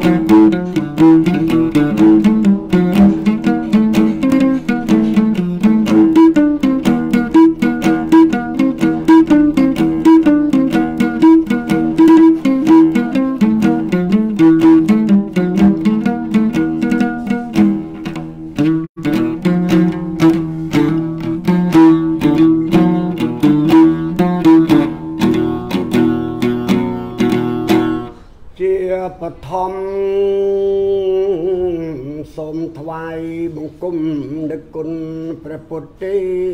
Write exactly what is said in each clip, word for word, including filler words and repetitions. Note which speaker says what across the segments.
Speaker 1: ปฐมสมถวายบังคุมดึกกุลพระพุทธ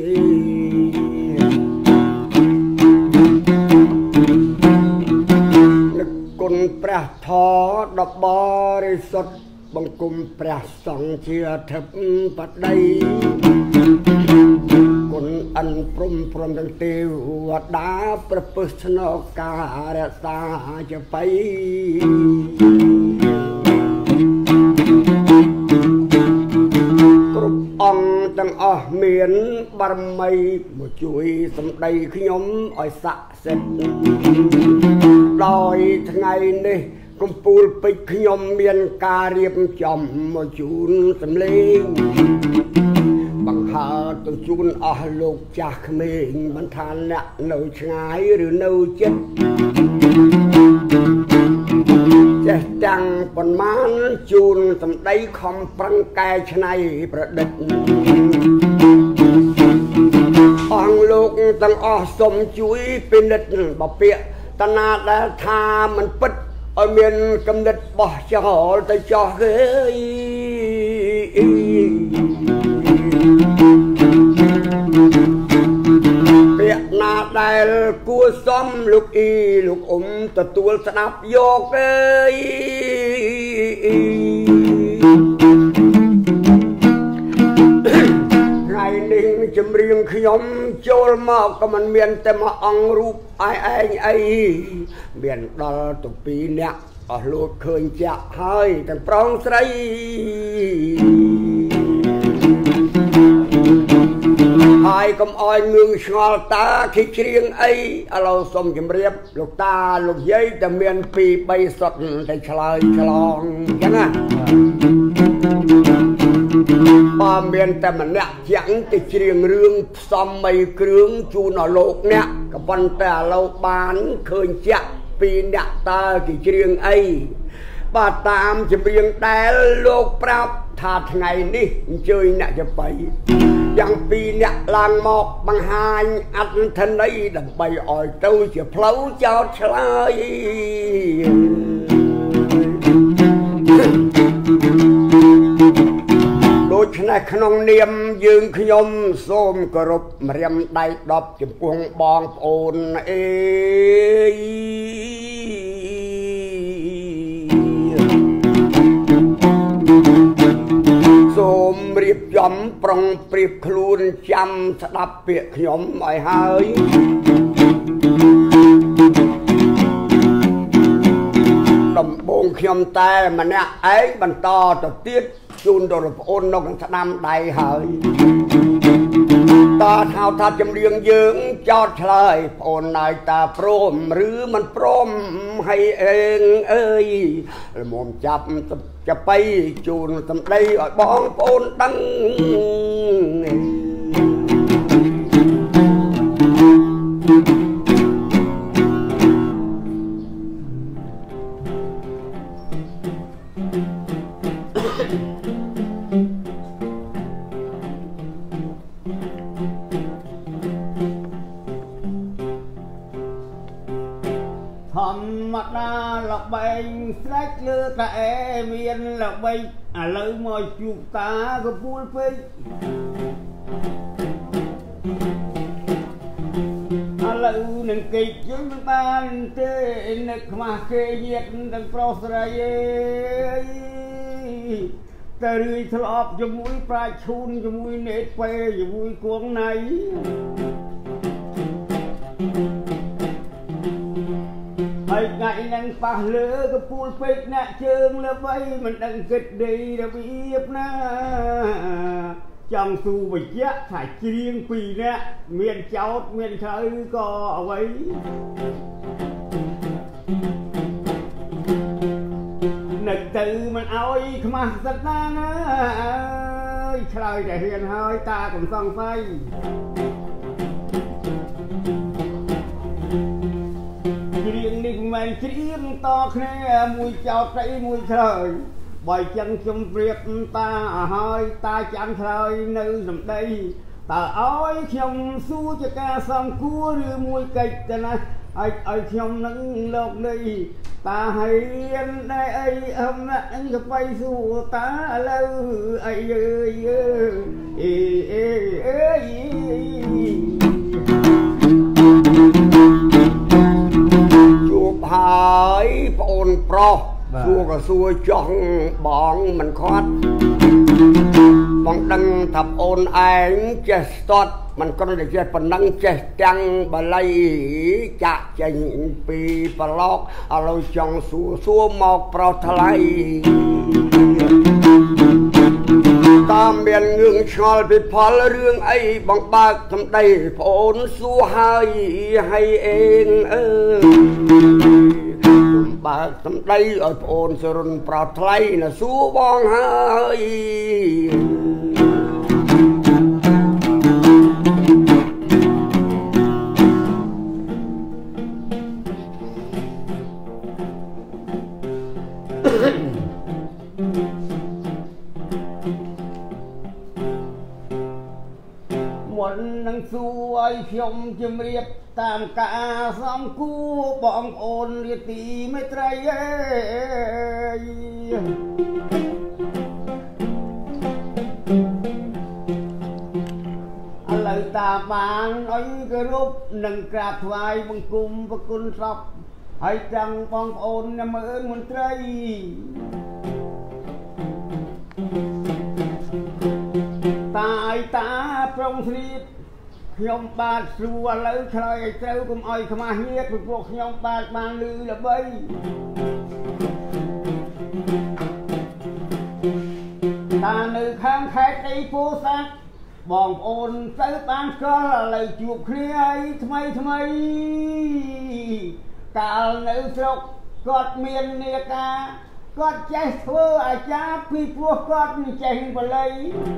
Speaker 1: ดึกกุลพระทอดบริสุทธิ์บังคุมพระสงฆ์เชื่อทึบปัดใดกุลอันพรมพรมดังเทวดาประพฤตินการะสาจะไปกรุบองตั้งอเมียนบารมีมาช่วยสมได้ขยมอ้อยสะเสร็จลอยทั้งไงนี่กุมปูลไปขยมเมียนการเรียบจอมมาจูนสำเร็จบังหาตัวจูนอโลกจากเมงบรรทานเนี่ยเนื้อชงายหรือเนื้อเจ็ดจะจังปนมันจูนสำได้คอมปรังกายชนัยประดิษฐ์องโลกตั้งอสมจุยเป็นนิดบ่เปียตนาและทามันปิดเอาเมียนกำเนิดบ่จะหอแต่จ่อเฮ้ยเปียนาได้กูซ้อมลูกอีลูกอมตะตัวสนับโยกเอ้ยไงนิ่งจำเรียงขยมโจลมากก็มันเมียนแต่มาอังรูปไอ้ไอ้ไอ้เมียนดอลตุปีเนี่ยอ๋อลูกเคยจะให้แต่ปรองใส่ไอ้กำอ้อยเงืองชงลตาคิดเรียงไอ้เราสมจำเรียบลูกตาลูกยัยแต่เมียนปีใบสดแต่ฉลายฉลองยังไงปาเมียนแต่มันเนี่ยยังติดเรียงเรื่องซ้ำไม่เครื่องจูนโลกเนี่ยกับปันแต่เราบานเคยจะปีเนี่ยตาติดเรียงไอ้บาตามจำเรียงแต่โลกปราบถาดไงนี่เจยเนี่ยจะไปยังปีเนี่ยลางหมอกบางหายอันทันได้ดับใบอ่อยเต้าจะเพลาเจ้าชลายโดยในขนมเนียมยืนขยมส้มกรบเรียมได้ดอบจมพวงบองโอนเอส้มเรียบยมปรองเปรียบคลูนจำสดับเปียขยมไอ้เฮ้ยดมบงขยมแต่มันเนี่ยไอ้บรรทอตัวเตี้ยจูนโดนโอนนกสนามใดเฮ้ยตาเท้าท่าจำเรียงยืงจอดเฉลยโอนนายตาโปรมหรือมันโปรมให้เองเอ้ยมอมจับจะไปจูนสำได้บ้องโอนดังธรรมดาหลับเบงสลายเลือดแต่เมียนหลับเบงอะไรมอยจุกตาก็พูดไปอะไรหนึ่งกิจจุดบ้านเต้นนึกมาเกียดดังโปรสระเยแต่เรื่อยทลอบจมูกปลายชุนจมูกเน็ตไปจมูกกวงไหนไอ้ไงนั่งป่าเลือก็พูดเป็ดนะเชิงแล้วไว้มันดังเกิดดีระเบียบนะจังสูบเยอะถ่ายเชียงปีเนี่ยเมียนเจ้าเมียนเธอก็เอาไว้นึก
Speaker 2: từ mình ôi mà rất na ơi trời để hiền hơi ta cũng xong phay riêng đi mình riêng to khe mùi chào trái mùi trời bởi chân chung việc ta hơi ta chẳng trời nơi nằm đây ta ôi không xu cho ca xong cua đưa mùi kịch nè ai ai không nắng lộc đây ta hay anh đây ai hôm nay anh gặp bay dù ta lâu ai ơi ơi ơi chụp hai phone pro xua cả xua chọn bọn mình khoát bọn đăng thập ôn anh chết tốtมันก็ได้เจอปนังเจจังบลายจะจะยิงปีปลอกเราจังสู้สู้หมอกเปล่าทลายตามเบียนเงืองชอลไปพอเรื่องไอ้บังบากทำได้ผลสู้ให้ให้เองเออบากทำได้ไอ้ผลสรุนเปล่าทลายน่ะสู้บ้องให้นังสู้ไอ้ชมจมเรียบตามกาสองคู่บองโอนเรียตีไม่ไตรอะไรตาบานอ้อยกระรุบหนึ่งกราบไหวบังกุมพระคุณศพให้จังบองโอนนำเอิญมนตรีตายตาปรองสรีขยมบาดสัวเลยเคยเจ้ากุมอ้อยขมาเฮียเป็นพวกขยมบาดบานลือละใบตาหนึ่งข้างแค่ไอ้ผู้สักบองโอนเจ้าบ้านก็เลยจูบเคลียร์ทำไมทำไมกาลหนึ่งสกกอดเมียนเนียกากอดใจเธออาจารย์พี่พวกกอดนี่ใจหิงไปเลย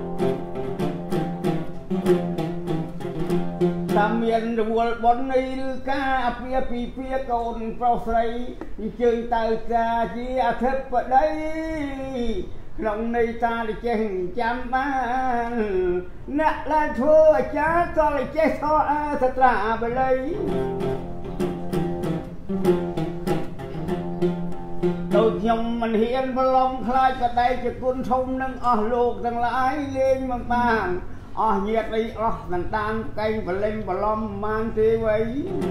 Speaker 2: ตามเมียนรัวบนในรือกาเปียปีเปียโกนเปล่าใสเจอตาจาจีอาเทปไปได้ลงในตาได้เจงจำบ้านนักละเธออาจารย์ก็เลยเจทออาสตราไปเลยตัวชมมันเห็นพลองคลายกระไดจะกุนชมนั่งอ๋อโลกทั้งหลายเลี้ยงบางบางอ๋อเหยียดไปอ๋อนันตานไก่บะเล่งบะล้อมมันเทไว้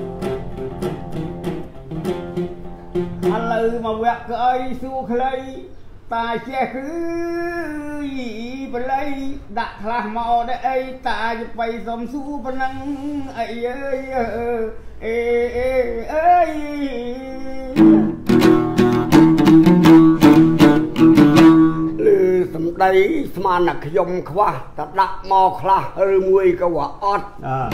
Speaker 2: อะไรมาแวกเกยสู้ใครตายแช่คือบะเลยดักคลาหมอได้ไอ้ตายจะไปสมสู้ปนังไอ้เอ้ยเอ้ยเอ้ยเอ้ยสมได้สมานักยมขวาตัดดักมอคลาหรือมวยกว่าอด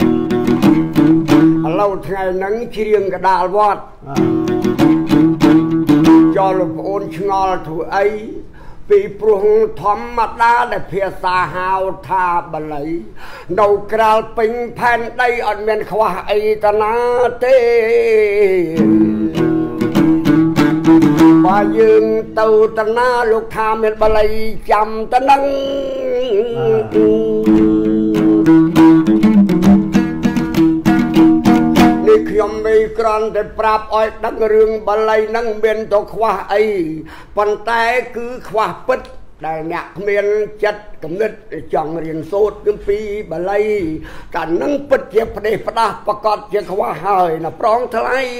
Speaker 2: เราไงนังเชียงกระดาลวัดจอลโอนชงอลถูไอปีปรุงธรรมดาได้เพียสาหาวทาบเลยดาวกราลปิงแผ่นได้อันเมียนขวาไอตนาเตว่ายืนเต่าตนาลูกทาเม็ดบลัยจำตะนังนี่ขยมไม่กรอนแต่ปราบอ้อยดังเรื่องบลัยนั่งเบียนตัวขวาไอปันแต่คือขวาปิดได้เนี่ยเมียนจัดกำเนิดจังเรียนโซดกันปีบลัยกันนั่งปิดเจ็บประเดี๋ยวประดาประกอบเจ้าขวาหายนะปรองทลาย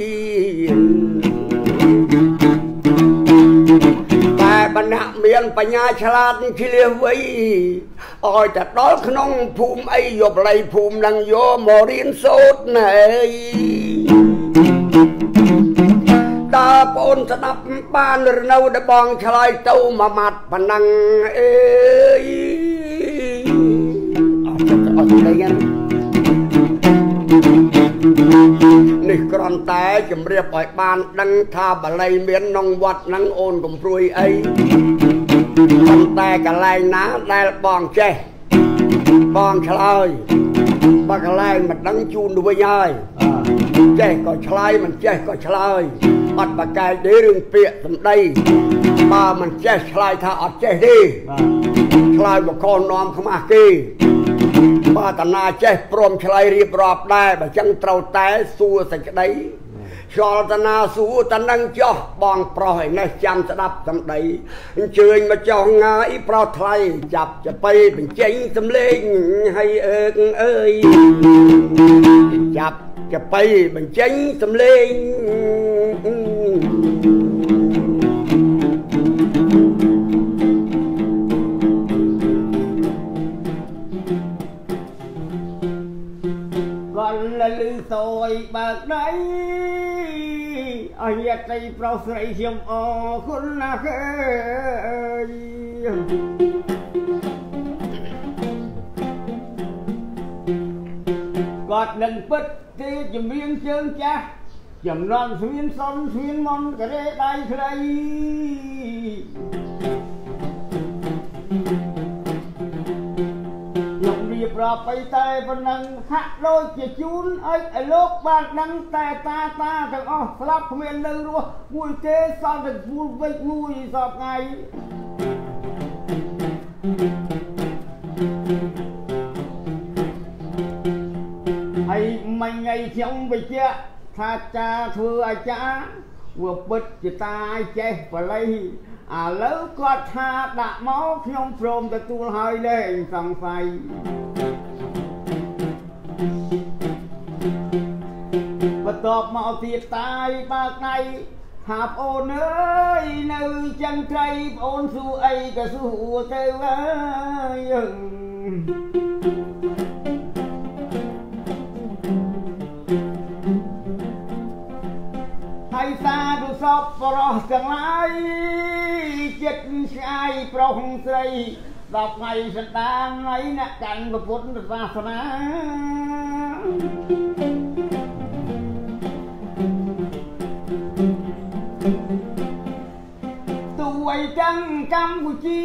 Speaker 2: แต่บรรณะเมียนปัญญาฉลาดที่เลี้ยไว้อ้อยแต่ดอลขนมภูมิไอหยบไหลภูมิดังโยมอรินโซดไหนตาปนสนับบ้านเรือได้บองชลายเต้ามามัดพนังเอ้ยอะไรกันใน
Speaker 1: នេះក្រំតែជំរាបឲ្យបានដឹងថាបល័យមានក្នុងវត្តហ្នឹងអូនកំព្រួយអីប៉ុន្តែកន្លែងណាដែលបងចេះបងឆ្លើយបើកន្លែងមិនដឹងជូនទៅវិញហើយចេះក៏ឆ្លើយមិនចេះក៏ឆ្លើយអត់បកកាយទេរឿងពាក្យសម្ដីបើមិនចេះឆ្លើយថាអត់ចេះទេឆ្លើយបកលនាំខ្មាស់គេបើតាណាចេះព្រមឆ្លើយរៀបរាប់ដែរបើចឹងត្រូវតែសួរសេចក្តីឆ្លតាណាសួរតានឹងចោះបងប្រុសឯនេះចាំស្ដាប់សម្ដីអញ្ជើញមកចោះងាយប្រោសថ្លៃចាប់ចបៃបញ្ចេញសំលេងឲ្យអើកអើយចាប់ចបៃបញ្ចេញសំលេងលឺសយបើកដៃអស់ញាតិប្រុសស្រីខ្ញុំអរគុណណាស់គេគាត់នឹងពិតទេជំនាញជើងចាស់ចំណន់ស្វៀនសុនស្វៀនមន់ក្រេដៃខ្លីប្រាប់ទៅតែប៉ុណ្ណឹងហាក់ដូចជាជូនឲ្យឲ្យលោកបានដឹងតែតាតាទាំងអស់ស្លាប់គ្មាននៅរស់មួយទេសល់តែពូលវិចមួយសពថ្ងៃហើយមិញថ្ងៃខ្ញុំបញ្ជាក់ថាចាធ្វើអាចារ្យវាពិតជាតាចេះបល័យឥឡូវគាត់ថាដាក់មកខ្ញុំព្រមទទួលហើយលែងសង្ស័យបន្ទាប់មកទៀតតាយបើកដៃថាប្អូនអើយនៅចិនត្រីប្អូនសួរអីក៏សួរទៅហើយហើយសាទុសពបរោះទាំងឡាយចិត្តឆ្ងាយប្រុសស្រីដល់ថ្ងៃសន្តានថ្ងៃអ្នកកាន់ពុទ្ធសាសនាទូឲ្យទាំងកម្ពុជា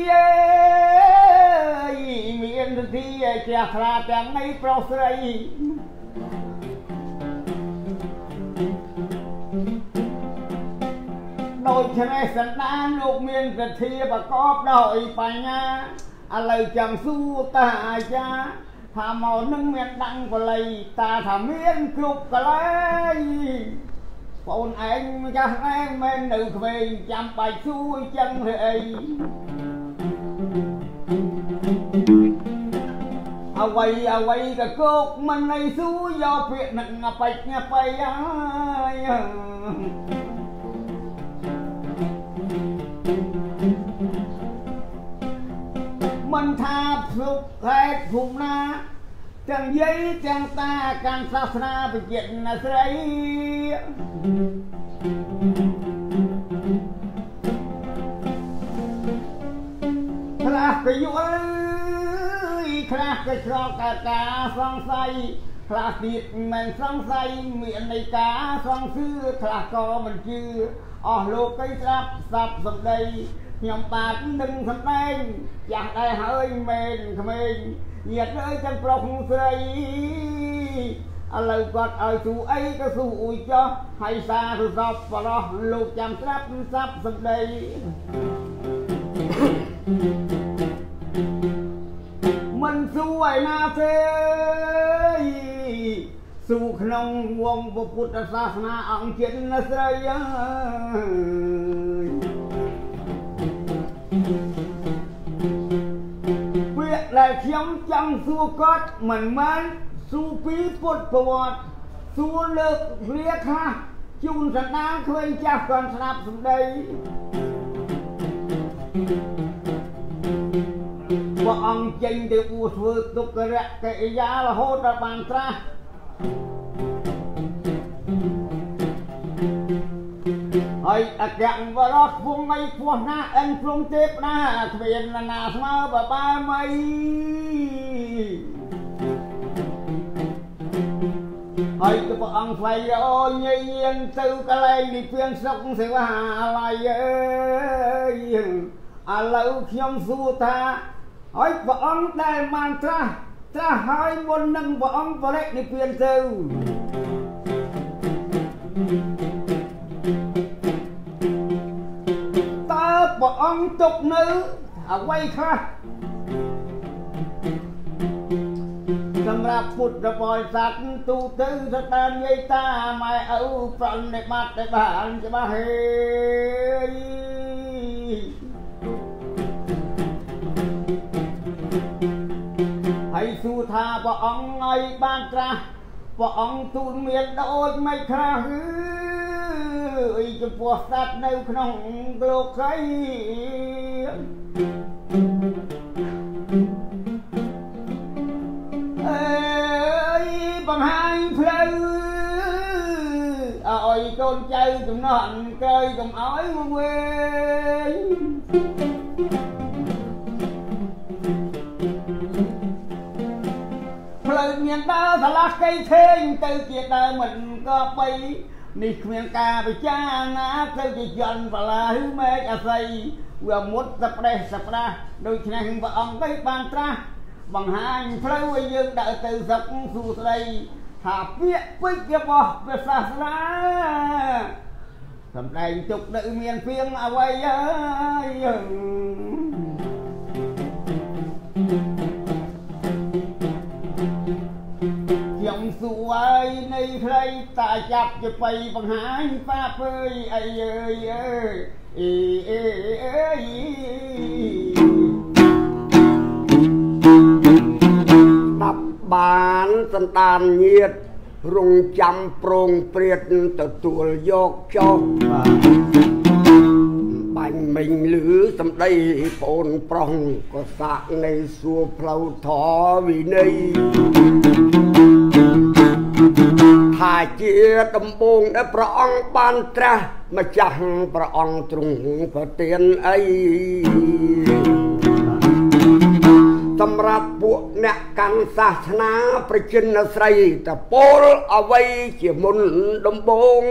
Speaker 1: មានទទីជ្រះថ្លាទាំងនៃប្រុសស្រីដូចឆ្នេះសន្តានលោកមានសទ្ធាប្រកបដោយបញ្ញាឥឡូវចាំសួរតាអាចារ្យថាមកនឹងមានដាំងបល័យតាថាមានគ្រប់កន្លែងបងអូនឯងម្ចាស់ឯងមិននៅក្មេងចាំបាច់សួរចឹងទេអីអ្វីអ្វីក៏គោកមិនឲ្យសួរយកពាក្យនឹងបិចញ៉ាបៃហើយមិនថាភពខេត្តភូមិណាទាំងយាយទាំងតាកាន់សាសនាបជាណាស្រីខ្លះក៏យល់ខ្លះក៏ឆ្លងកាការសង្ស័យខ្លះទៀតមិនសង្ស័យមាននៃការសង្សឿខ្លះក៏មិនជឿអស់លោកគេស្ដាប់ស្ដាប់សម្ដីខ្ញុំបាទនឹងសម្ដែងចាស់ដែរហើយមែនក្មេងញាតិអើយទាំងប្រុសស្រីឥឡូវគាត់ឲ្យស៊ូអីក៏ស៊ូអ៊ុយចោះហើយសាទុសពបរោះលោកចាំស្ដាប់ស្ដាប់សម្ដីមិនស៊ូឯណាទេស៊ូក្នុងវងពុទ្ធសាសនាអង្គជាតិណាស្រីអើយពាក្យដែលខ្ញុំចង់សួរគាត់មិនមែនសួរពីពុទ្ធប្រវត្តិសួរលើកវាខ្លះជូនសណ្ដានឃើញចាស់គាត់ស្ដាប់សម្ដីព្រះអង្គចេញទៅអួតធ្វើទុក្ករៈកិរិយារហូតដល់បានត្រាស់ហើយអគ្គវរៈវងមិនខ្ពស់ណាស់អិនព្រំទេពណាគ្មានណាស្មើបបាម
Speaker 2: ហើយទៅព្រះអង្គថ្លៃអូនញញៀនទៅកន្លែងនេះពៀនសុកសេវាឡាយអើយឥឡូវខ្ញុំសួរថាហើយព្រះអង្គដែលបានត្រាស់ត្រាស់ហើយមុននឹងព្រះអង្គបរិនិព្វានទៅតើព្រះអង្គទុកនៅអ្វីខ្លះសម្រាប់ពុទ្ធបរិស័ទទូទៅស្ដានយាយតាម៉ែឪប្រណិបត្តិទៅបានច្បាស់ហេហើយសួរថាព្រះអង្គឲ្យបានត្រាស់ព្រះអង្គទូលមានដូចមិនខ្លះគឺអីចំពោះសត្វនៅក្នុងលោកីអើយបង្ហាញផ្លូវឲ្យកូនចៅចំណោះក្រោយកុំឲ្យមកវិញផ្លូវមានដើរឆ្លាស់កៃថេងទៅជាដើរមិនក៏បីនេះគ្មានការពិចារណាទៅជាយន្តបលាឬមេឃអាស័យវាមុតសប្រេះសប្រាស់ដូច្នេះព្រះអង្គទៅបានត្រាស់បង្ហាញផ្លូវឲ្យយើងដើរទៅសុខសួស្ដីថាពាក្យពេចន៍របស់ព្រះសាសនាសម្ដែងទុកនៅមានពីងអ្វីអើយខ្ញុំសួរឲ្យនៃខ្លីតាចាប់ជាបៃបង្ហាញប៉ាពើយអីអើយអើយអីអេអេ
Speaker 1: ដាប់បានសន្តានញាតរងចាំប្រងព្រាតទទួលយកចុះបាញ់មិញលឺសំដីប្អូនប្រុសក៏សាក់នៃសួរផ្លូវធរវិន័យថាជាដំបងដែលព្រះអង្គបានត្រាស់ម្ចាស់ព្រះអង្គទ្រង់ប្រទានអីសម្រាប់ពួកអ្នកកាន់សាសនាប្រជាជនស្រីតពលអ្វីជាមុនដំបង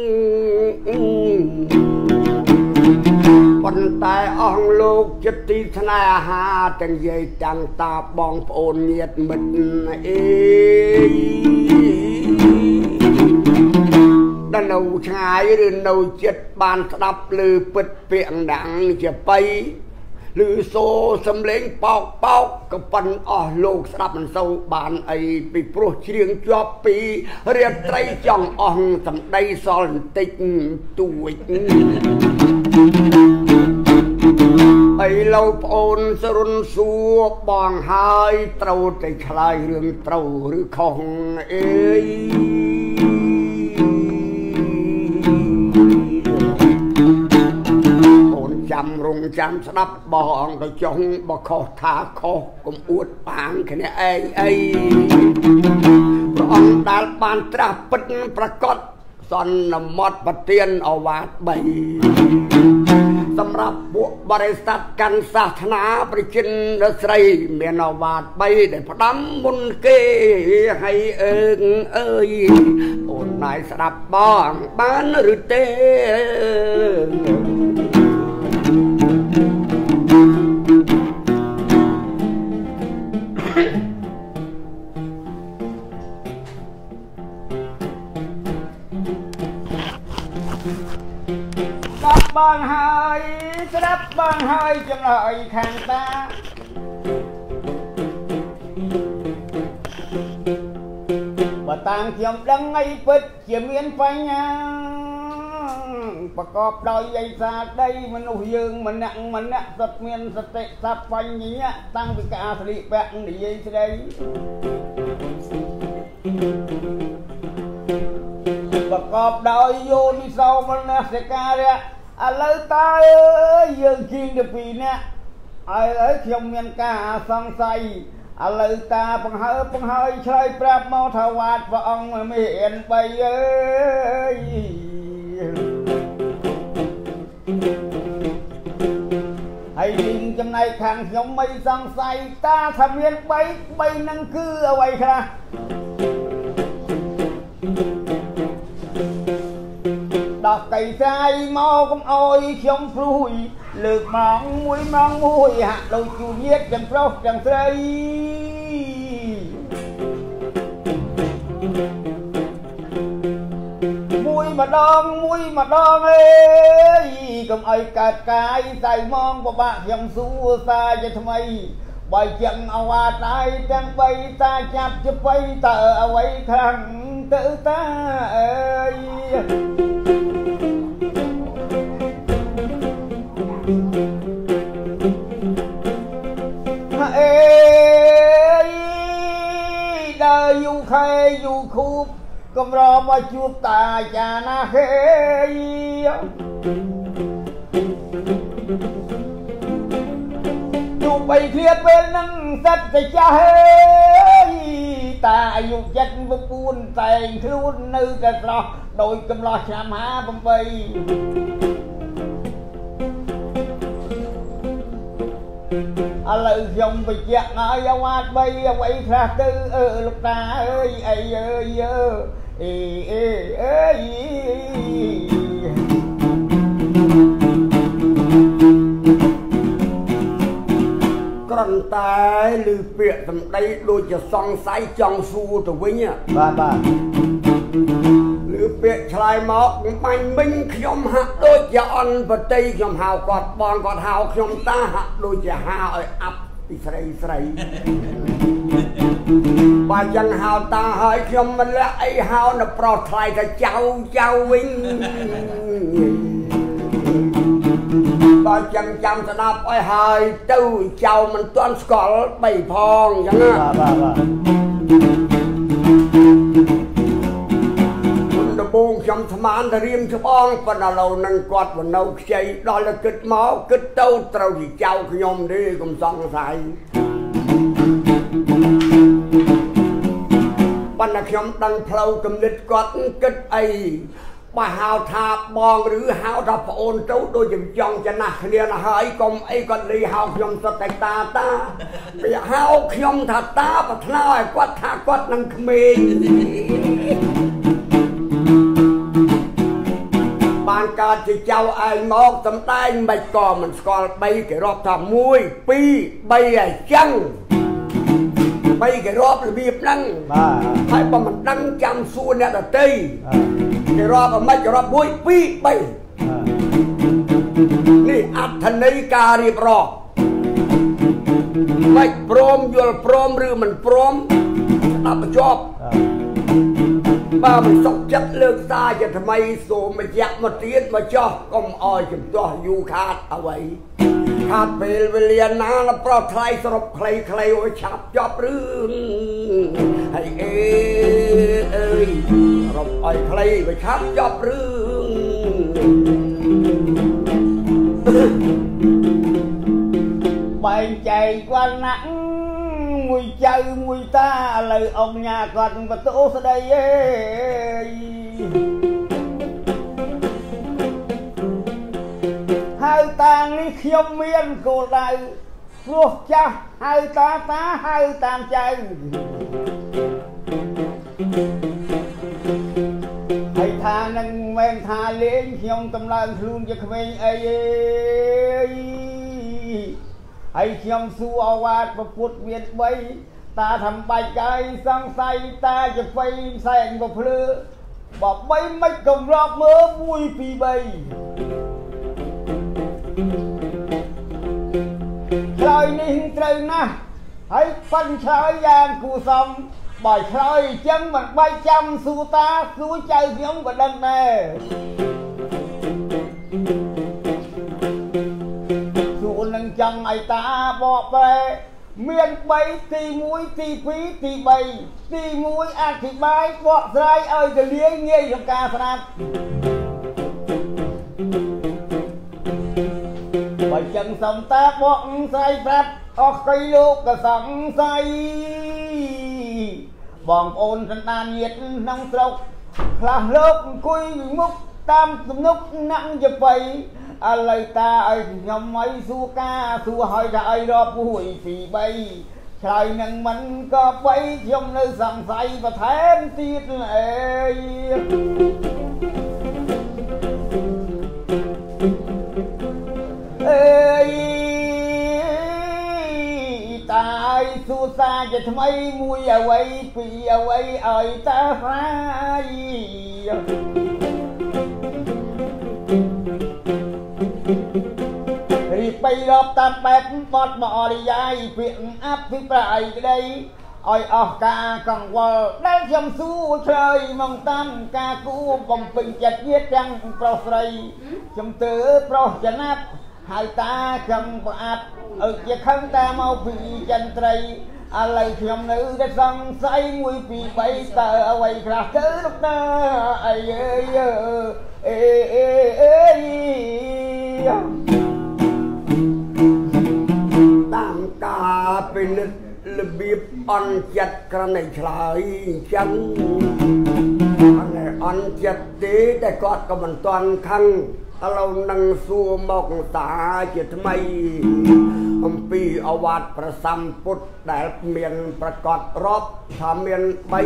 Speaker 1: ប៉ុន្តែអង្គលោកចិត្តទីស្នេហាទាំងយាយទាំងតាបងប្អូនញាតិមិត្តអេដល់នៅឆ្ងាយឬនៅចិត្តបានស្ដាប់ឮពិតពាក្យដាំងជាបៃឬសូសំលេងប៉ោកប៉ោកក៏ប៉ុនអស់លោកស្ដាប់មិនសូវបានអីពីព្រោះច្រៀងជាប់ពីរាត្រីចង់អស់សម្ដីសល់បន្តិចទួចអីលោកប្អូនសរុនសួរបងហើយត្រូវតែឆ្លើយរឿងត្រូវឬខុសអេចាំរងចាំស្ដាប់បងក៏ចង់បខុសថាខុសកុំអួតប៉ាងគ្នាឯងអីព្រះអង្គដែលបានត្រាស់ពិតប្រកបសន្មត់ប្រទានអវាទបីសម្រាប់ពួកបរិស័ទកាន់សាសនាប្រជាជនស្រីមានអវាទបីដែលផ្ដាំមុនគេឲ្យអើងអើយអូនណៃស្ដាប់បងបានឬទេបងហើយស្ដាប់បងហើយចំណើយខាងតាបើតាមខ្ញុំដឹងអីពិតជាមានបញ្ញាប្រកបដោយអីសាដីមនុស្សយើងម្នាក់ម្នាក់សុទ្ធមានសតិសព្វញ្ញៈតាំងពីការស្លៀកពាក់និយាយស្ដីប្រកបដោយយោនិសោមនសិការៈឥឡូវតើអើយយើងជាងទៅពីអ្នកហើយឥឡូវខ្ញុំមានការសង្ស័យឥឡូវតាបង្ហើបបង្ហើយឆ្លើយប្រាប់មកថាវត្តព្រះអង្គមានរៀនបីអើយហើយវិញចំណែកខាងខ្ញុំមិនសង្ស័យតាថាមានបីបីនឹងគឺអ្វីខ្លះ
Speaker 2: đọc cây trái mau cũng ôi trong phui lực mong mũi mong mũi hạ đôi chu nhiết chẳng próc chẳng xây mũi mà đong mũi mà đong ấy cầm ai cạt cái tay mong của bạn dòng xua xa cho thầm ấy bài chân ao à tay trăng bay ta chạp chụp bay tờ ao ấy khăn tự ta ơi ê đời du khai du khúc cầm rò mà chuột ta cha na khê dù bay thiết bên nâng sắt thì cha hê ta dù chất vô buồn tèn luôn nữ cả lo đôi cầm lo chạm há bông bay à lời dòng bị chạc ơi ao át bay quay ra tư ở lúc ta ơi ơi ơi ơi ơi ơi
Speaker 1: con tay lư bịa tầm đây đôi cho song sái trong su từ vinh à
Speaker 2: bà bà
Speaker 1: lư bịa chài mọc mạnh minh khiom hạ đôi cho ăn vật tây khiom hào quạt bòn quạt hào khiom ta hạ đôi cho hào ơi ấp đi sấy sấy bà chân hào ta hơi khiom mình là ấy hào nó pro thay ta cháu cháu vinh bà chân chăm ta đáp ơi hơi tư cháu mình toàn skol bày phong chẳng á
Speaker 2: bà bà bà
Speaker 1: buông trong thầm án ta riêng cho bong và là lâu nâng quạt và nâu chạy đó là kịch máu kịch tâu trâu thì cháu khi nhôm đi cùng xong sai bà là nhóm đăng phâu cầm lịch quạt kịch ấy bà hào thà bong rứ hào thà phôn trâu đôi dùm chong cho nạc kia là hơi công ấy còn đi hào nhóm cho tay ta ta bây hào nhóm thà ta và thà nói quát thà quát nâng khmê bạn ca thì cháu ai mọc tầm tay bạch cò mình còn bay cái rộp thả mùi pi bay ở chăng bay cái rộp là biếp năng hay bà mình đăng chăm xua nè là tây cái rộp là mấy cái rộp mùi pi bay nì át thân ấy ca riêng rộp bạch prom vô prom rư mình prom đạp bà chóp bà mình sốc chất lương xa cho thầm ấy số mà dạc mà tiến mà cho công oi chùm cho dù khát ở vậy khát về về liền ná là pro thay sọp khlây khlây ôi chạp chóp rương hãy ê ơi sọp oi khlây và chạp chóp rương
Speaker 2: bánh chạy qua nắng mùi chơi mùi ta lời ông nhà còn và tổ ra đây ấy. Hai ta đi khiêm miên cổ đại ruột cha hai ta ta hai tam chơi hay tha nâng men tha lên khiêm tâm lan luôn cho mình ấy hay khiêm su awat và phút miền bay ta thầm bài cái sang say taจะไปแสงบ่เพลอบอกไม่ไม่กำรอบเมื่อมุ้ยปีใบใครนิ่งเตยนะให้ฟันชายยางกูซ้ำบ่อยใครจังมันใบจำสู้ตาสู้ใจเสียงบ่ดังแน่สู้นังจังไอตาบอกไปเมียนใบตีมุ้ยตีปีตีใบตีมุ้ยอธิบายบอกไรเอ้ยจะเลี้ยงเงี้ยกับการสนับใบจังสมตาบอกใส่แป๊บออกไกลลูกก็สังใส่บองโอนสันดานเหยียดน้องสกคลาโลกคุยมุกตามสนุกนั่งจะไปอะไรตาไอ้ยำไม่สู้กาสู้หอยได้รอบหุ่ยฝีใบชายหนึ่งมันก็ไปยมในสั่งใส่ประแทนตีดเลยស៊ូសាជាថ្មីមួយអ្វីពីរអ្វីឲ្យតាហ្វាយរីបីរាប់តាមបែបបត់មកអរិយាយពាក្យអភិប្រាយក្តីឲ្យអស់ការកង្វល់ដែលខ្ញុំសួរឆ្លើយមកតាមការគួរបំពេញចិត្តញាតិទាំងប្រុសស្រីខ្ញុំទើប្រុសចំណាប់ហើយតាខ្ញុំប្រអាប់ឲ្យជាខឹងតាមកពីចន្ទ្រីឥឡូវខ្ញុំនៅតែសង្ស័យមួយពីរបីតើអ្វីខ្លះទៅលោកតាអីអើយអេអេអេ
Speaker 1: តាមការពិនិត្យរបៀបអន់ចិត្តក្រណៃឆ្លើយចឹងអត់អន់ចិត្តទេតែគាត់ក៏មិនទាន់ខឹងឥឡូវនឹងសួរមកតាជាថ្មីអំពីអវាទប្រសំពុទ្ធដែលមានប្រកាសរាប់ថាមានបី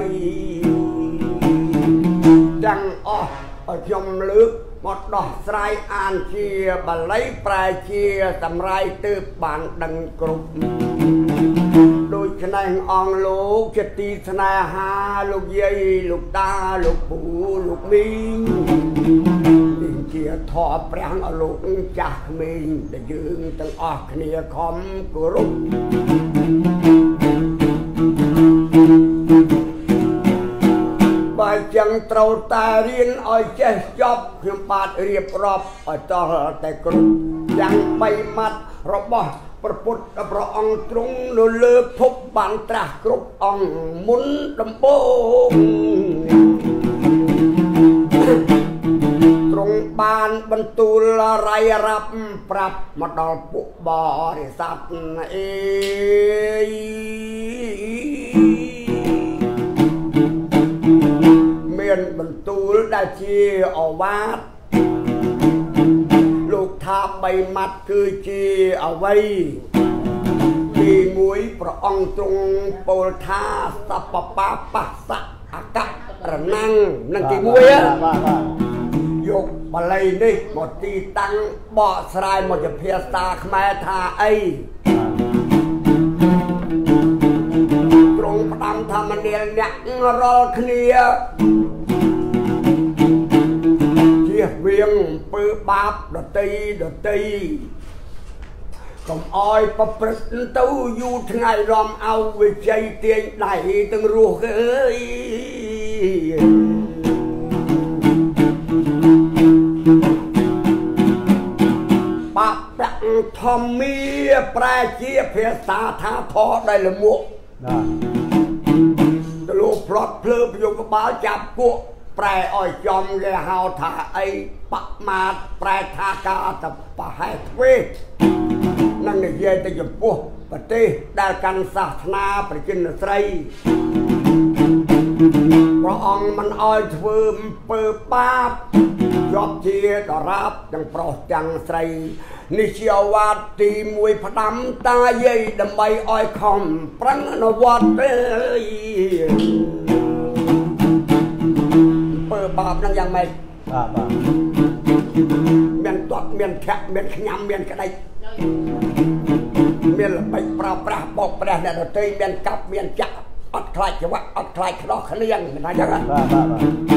Speaker 1: ទាំងអស់ឲ្យខ្ញុំលើកមកដោះស្រាយអានជាបាលីប្រែជាសម្រាយទើបបានដឹងគ្រប់ដូច្នេះអង្គលោកជាទីស្នេហាលោកយាយលោកតាលោកពូលោកមីងនេះជាធម៌ព្រះអលោកចាស់ក្មេងដែលយើងទាំងអស់គ្នាខំគោរពបើចឹងត្រូវតែរៀនឲ្យចេះចប់ខ្ញុំបាទរៀបរាប់ឲ្យតតែគ្រប់ទាំងបីម៉ាត់របស់ព្រះពុទ្ធព្រះអង្គទ្រង់នៅលើភពបានត្រាស់គ្រប់អង្គមុនដំបូងទ្រង់បានបន្ទូលរាយរាប់ប្រាប់មកដល់ពួកបរិស័ទអេមានបន្ទូលដែលជាអវាទលោកថាបីម៉ាត់គឺជាអ្វីទីមួយព្រះអង្គទ្រង់ពោលថាសពបបស្សៈអករណੰនឹងទីមួយយកបាលីនេះមកទីតាំងបកស្រាយមកជាភាសាខ្មែរថាអីទ្រង់ផ្ដាំធម្មនាលអ្នករាល់គ្នាវៀងអំពើបាបដតីដតីកុំអោយប្រព្រឹត្តទៅយូរថ្ងៃរំអោវិជ័យទាញដៃទាំងរស់អើយបាបប្រាក់ធម្មាប្រែជាភាសាថាធរដែលលមួកទៅលោកផ្លត់ភ្លើយកក្បាលចាប់គក់ប្រែឲ្យចំគេហៅថាអីបមាទប្រែថាការអត្តប្រហែលទ្វេនឹងនិយាយទៅចំពោះប្រទេសដែលកាន់សាសនាប្រជាជនស្រីព្រះអង្គមិនអោយធ្វើអំពើបាបជាប់ជាដរាបទាំងប្រុសទាំងស្រីនេះជាអវាទទីមួយផ្ដាំតាយាយដើម្បីឲ្យខំប្រឹងអនុវត្តទេពើបាបនឹងយ៉ាងម៉េចបាទបាទមានទាត់មានធាក់មានខ្ញាំមានក្តិចមានល្បិចប្រោប្រាស់បោកព្រះអ្នកដទៃមានកាប់មានចាក់អត់ខ្លាចច្រវាក់អត់ខ្លាចខ្ដោះក្លៀងថាចឹងបាទបាទបាទ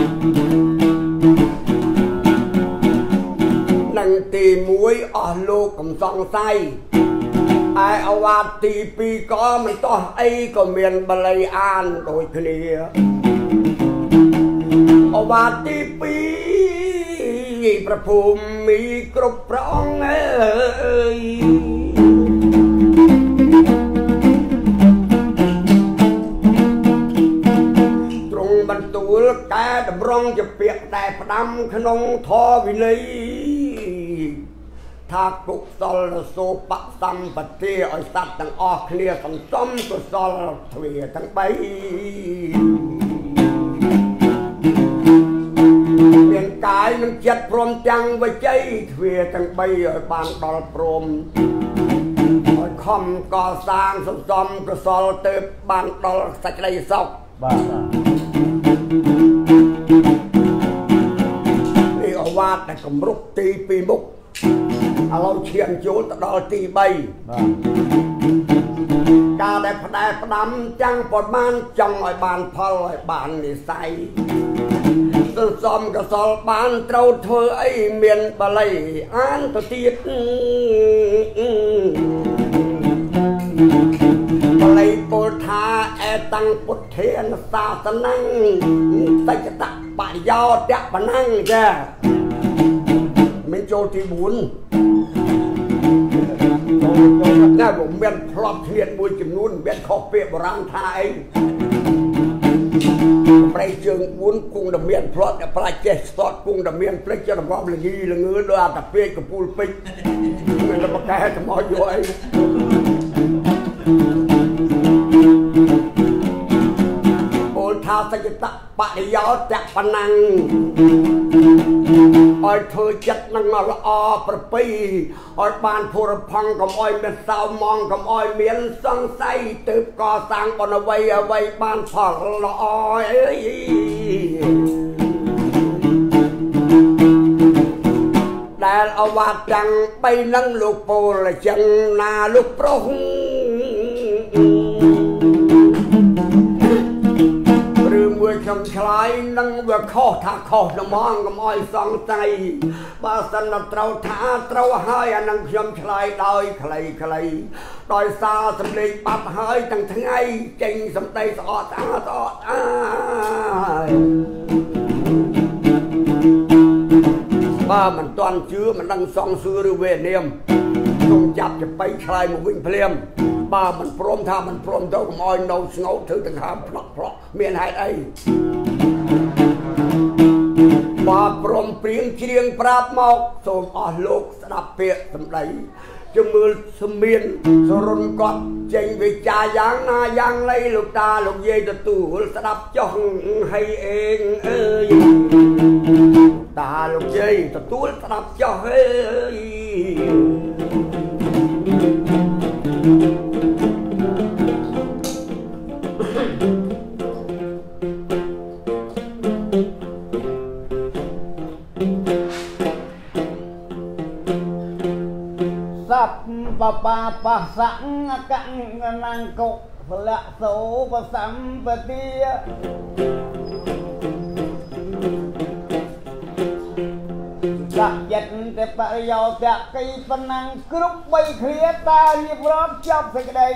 Speaker 1: នឹងទីមួយអស់លោកកំសង្ស័យឯអវាទទីពីរក៏មិនតោះអីក៏មានបាលីអានដូចគ្នាអវាទទីពីរព្រះភូមិគ្រប់ព្រះអង្គអើយទ្រង់បន្ទូលកែតម្រង់ជាពាក្យដែលផ្ដាំក្នុងធម៌វិន័យថាកុសលសូបសម្បទាឲ្យសត្វទាំងអស់គ្នាសន្សំកុសលទ្វាទាំងបីមានកាយនិងចិត្តព្រមទាំងវិជ័យទ្វាទាំងបីឲ្យបានដល់ព្រមឲ្យខំកសាងសន្សំកុសលទៅបានដល់សេចក្តីសុខបាទនេះអវាទដែលគម្រប់ទីពីរមុខឥឡូវឈានចូលទៅដល់ទីបីបាទកការដែលផ្ដែផ្ដាំចាំងប៉ុន្មានចង់ឲ្យបានផលឲ្យបាននិស័យទៅសំកសលបានត្រូវធ្វើអីមានបល័យអានទៅទៀតបល័យពលថាអេតាំងពុទ្ធានសាសនាសច្ចតបរិយោតៈបណੰចាមិនចូលទីបួនតែผมមានផ្លប់ឃ្លាតមួយចំនួនមានខុសពាក្យបុរាណថាអីប្រៃជើងបួនគង់តែមានផ្លត់តែប្រាច់ចេះស្ទាត់គង់តែមានភ្លេចចរងលងីលងើដោយអត្តពេកកពូលពេជ្រមិនលបកែទៅមកយកអីពលថាសច្ចតបរិយោតៈបណੰឲ្យធ្វើចិត្តនឹងល្អប្រពៃឲ្យបានភរផង់កុំឲ្យមានសៅមងកុំឲ្យមានសង្ស័យទើបកសាងបនអ្វីអ្វីបានផលល្អអីដែលអវត្តទាំងបីនឹងលោកពលចឹងណាលោកប្រុសមួយខ្ញុំឆ្លើយនឹងវាខុសថាខុសត្មងកុំឲ្យសង្ស័យបើសិនតែត្រូវថាត្រូវហើយអានឹងខ្ញុំឆ្លើយដោយខ្លីៗដោយសារសម្លេងបាត់ហើយទាំងថ្ងៃចេញសម្ដីស្អកស្អាតស្អកស្អាតបើមិនទាន់ជឿមិនដឹងសង្សឿឬវេនាមខ្ញុំចាប់ចបៃឆ្លើយមកវិញភ្លាមបើមិនព្រមថាមិនព្រមទៅកុំឲ្យនៅស្ងោតធ្វើទាំងហើមផ្លក់ផ្លក់មានហេតុអីបើព្រមព្រៀងច្រៀងប្រាប់មកសូមអស់លោកស្ដាប់ពាក្យសម្ដីជំនឿស្មៀនសរុនគាត់ចេញវិចារយ៉ាងណាយ៉ាងណីលោកតាលោកយាយទទួលស្ដាប់ចុះឲ្យអេងអើយតាលោកយាយទទួលស្ដាប់ចុះអើយបបាបាសង្កੰណាងកុលៈសោបសម្បទាដាក់ចិត្តតែបរិយោតៈកៃប៉ុណ្ណឹងគ្រប់បីឃ្លាតារៀបរាប់ចប់សេចក្តី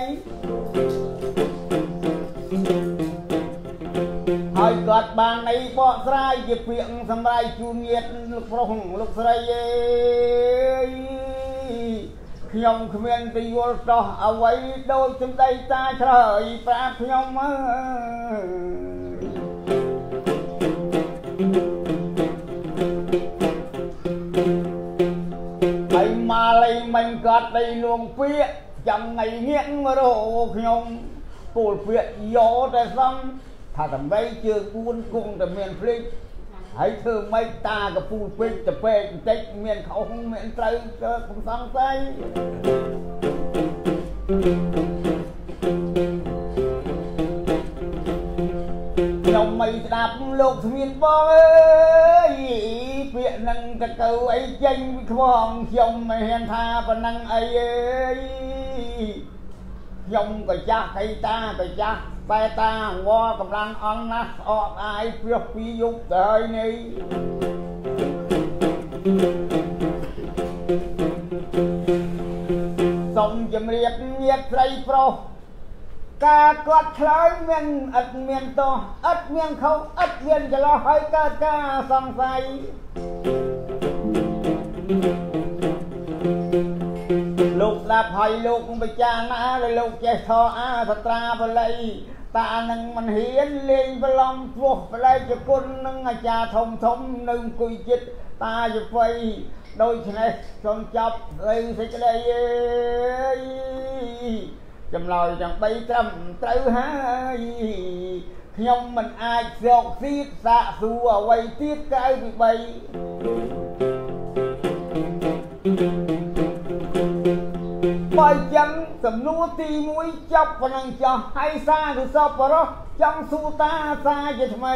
Speaker 1: ហើយគាត់បានអីបកស្រាយជាពាក្យសម្រាប់ជួនញាតលោកប្រុសលោកស្រីអើយខ្ញុំគ្មានទៅយល់តោះអ្វីដូចសម្ដីតាឆ្លើយប្រាប់ខ្ញុំអើយហើយមកលៃមិនគាត់ដីលួងពាកចាំថ្ងៃងាកមករកខ្ញុំពូលពាកយកតែសំថាតម្រៃជើងបួនគង់តែមានភ្លេចហើយធ្វើម៉េចតាកពូលពេជ្រទៅពេកបន្តិចមានខុសមានត្រូវក៏កុំសង្ស័យខ្ញុំមិនស្ដាប់លោកស្មានបងអើយពាក្យនឹងតកៅអីចេញពីខ្វងខ្ញុំមិនហ៊ានថាប៉ុណ្ណឹងអីអើយខ្ញុំក៏ចាស់ហើយតាក៏ចាស់តែតាវល់កម្លាំងអន់ណាស់ស្អកអាយព្រោះពីយប់ទៅហើយនេះសូមជម្រាបញាតិស្រីប្រុសការគាត់ឆ្លើយមានឥតមានទោសឥតមានខុសឥតមានចន្លោះហើយកើតការសង្ស័យលោកស្ដាប់ហើយលោកពិចារណាហើយលោកចេះថោអាសត្រាបល័យតានឹងមិនហ៊ានលេងប្រឡំព្រោះបល័យជគុណនឹងអាចារ្យធំធំនៅអង្គុយចិត្តតាយវ័យដូច្នេះសូមចាប់ទៅសេចក្តីអើយចម្លើយទាំងបីត្រឹមត្រូវហើយខ្ញុំមិនអាចស្រោកស៊ីតសាកសួរអ្វីទៀតក្រៅពីបីបើចឹងសំណួរទីមួយចប់ប៉ុណ្ណឹងចោះហើយសាទសពរោះចង់សួរតាសាជាថ្មី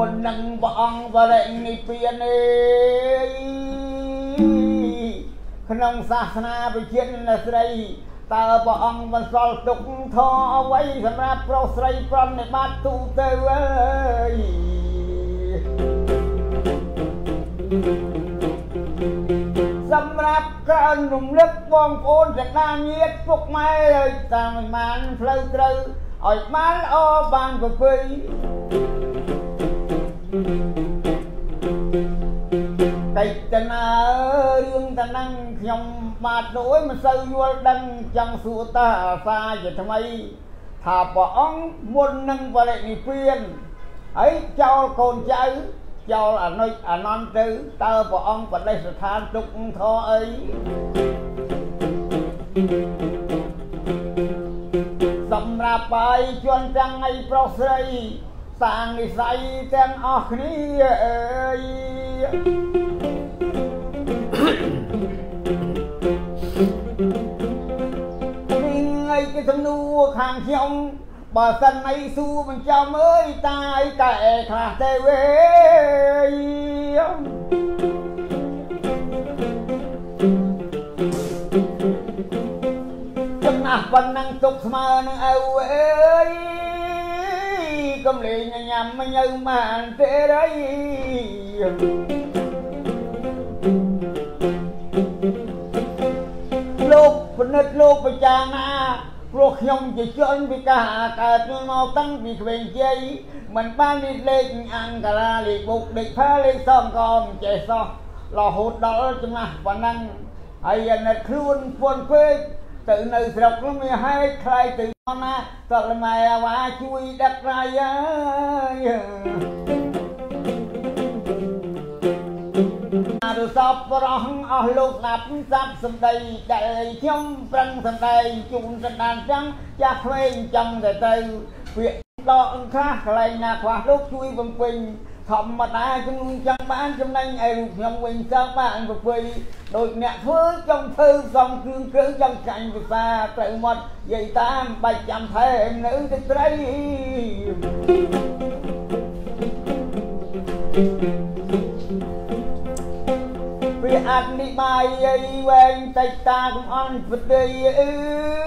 Speaker 2: មុននឹងព្រះអង្គបរិនិព្វាននេះក្នុងសាសនាវិជាស្រីតើព្រះអង្គបន្សល់ទុកធម៌អ្វីសម្រាប់ប្រុសស្រីប្រណិប័តទូទៅអើយសម្រាប់ការរំលឹកបងប្អូនទាំងណាញាតិពុកម៉ែឲ្យតាមបានផ្លូវត្រូវឲ្យបានល្អបានប្រពៃកិច្ចតារឿងតានឹងខ្ញុំបាទដូចមិនសូវយល់ដឹងចង់សួរតាអាសាជាថ្មីថាព្រះអង្គមុននឹងបរិនិព្វានហើយចោលកូនចៅចោលអនុជអនន្តទៅតើព្រះអង្គបដិស្ថានទុកធរអីសម្រាប់បាយជន់ទាំងឯប្រុសស្រីសាងនិស័យទាំងអស់គ្នាអើយនេះឯគេសំណួរខាងខ្ញុំបើសិនអីសួរបញ្ចំអើយតាអីតែខ្លះទេវេចំណាស់ប៉ុណ្ណឹងទុកស្មើនឹងឪអើយកុំលេងញ៉ាំញ៉ៅបានទេអីលោកពិនិត្យលោកពិចារណាព្រោះខ្ញុំជាជនពិការកើតមកតាំងពីក្មេងជ័យមិនបានលេខលេខអង្គរាលេខបុកដេកផាលេខសំកមចេះសោះរហូតដល់ចំណាស់ប៉ុណ្ណឹងហើយអាណិតខ្លួនពុនពេកទៅនៅស្រុកនោះមានហេតុខ្លាយទៅណាតើម៉ែអាវ៉ាជួយដឹករាយអើយអរសពរងអស់លោកស្ដាប់ស្ដាប់សម្ដីដែលខ្ញុំប្រឹងសម្ដែងជូនសណ្ដានចឹងចាស់ក្មេងចង់ទៅទៅពាក្យដកអង្ខាកន្លែងណាខ្វះលោកជួយបំពេញធម្មតាជំនួយចឹងបានចំណេញឲ្យខ្ញុំវិញសើបានប្រពៃដូចអ្នកធ្វើចង់ធ្វើសំគ្រឿងគ្រឿងចង់ចាញ់ភាសាត្រូវមាត់និយាយតាមបាច់ចាំថែមនៅទឹកត្រីវាអត់និបាយអីវែងតិចតាកុំអន់ប្រតិអើ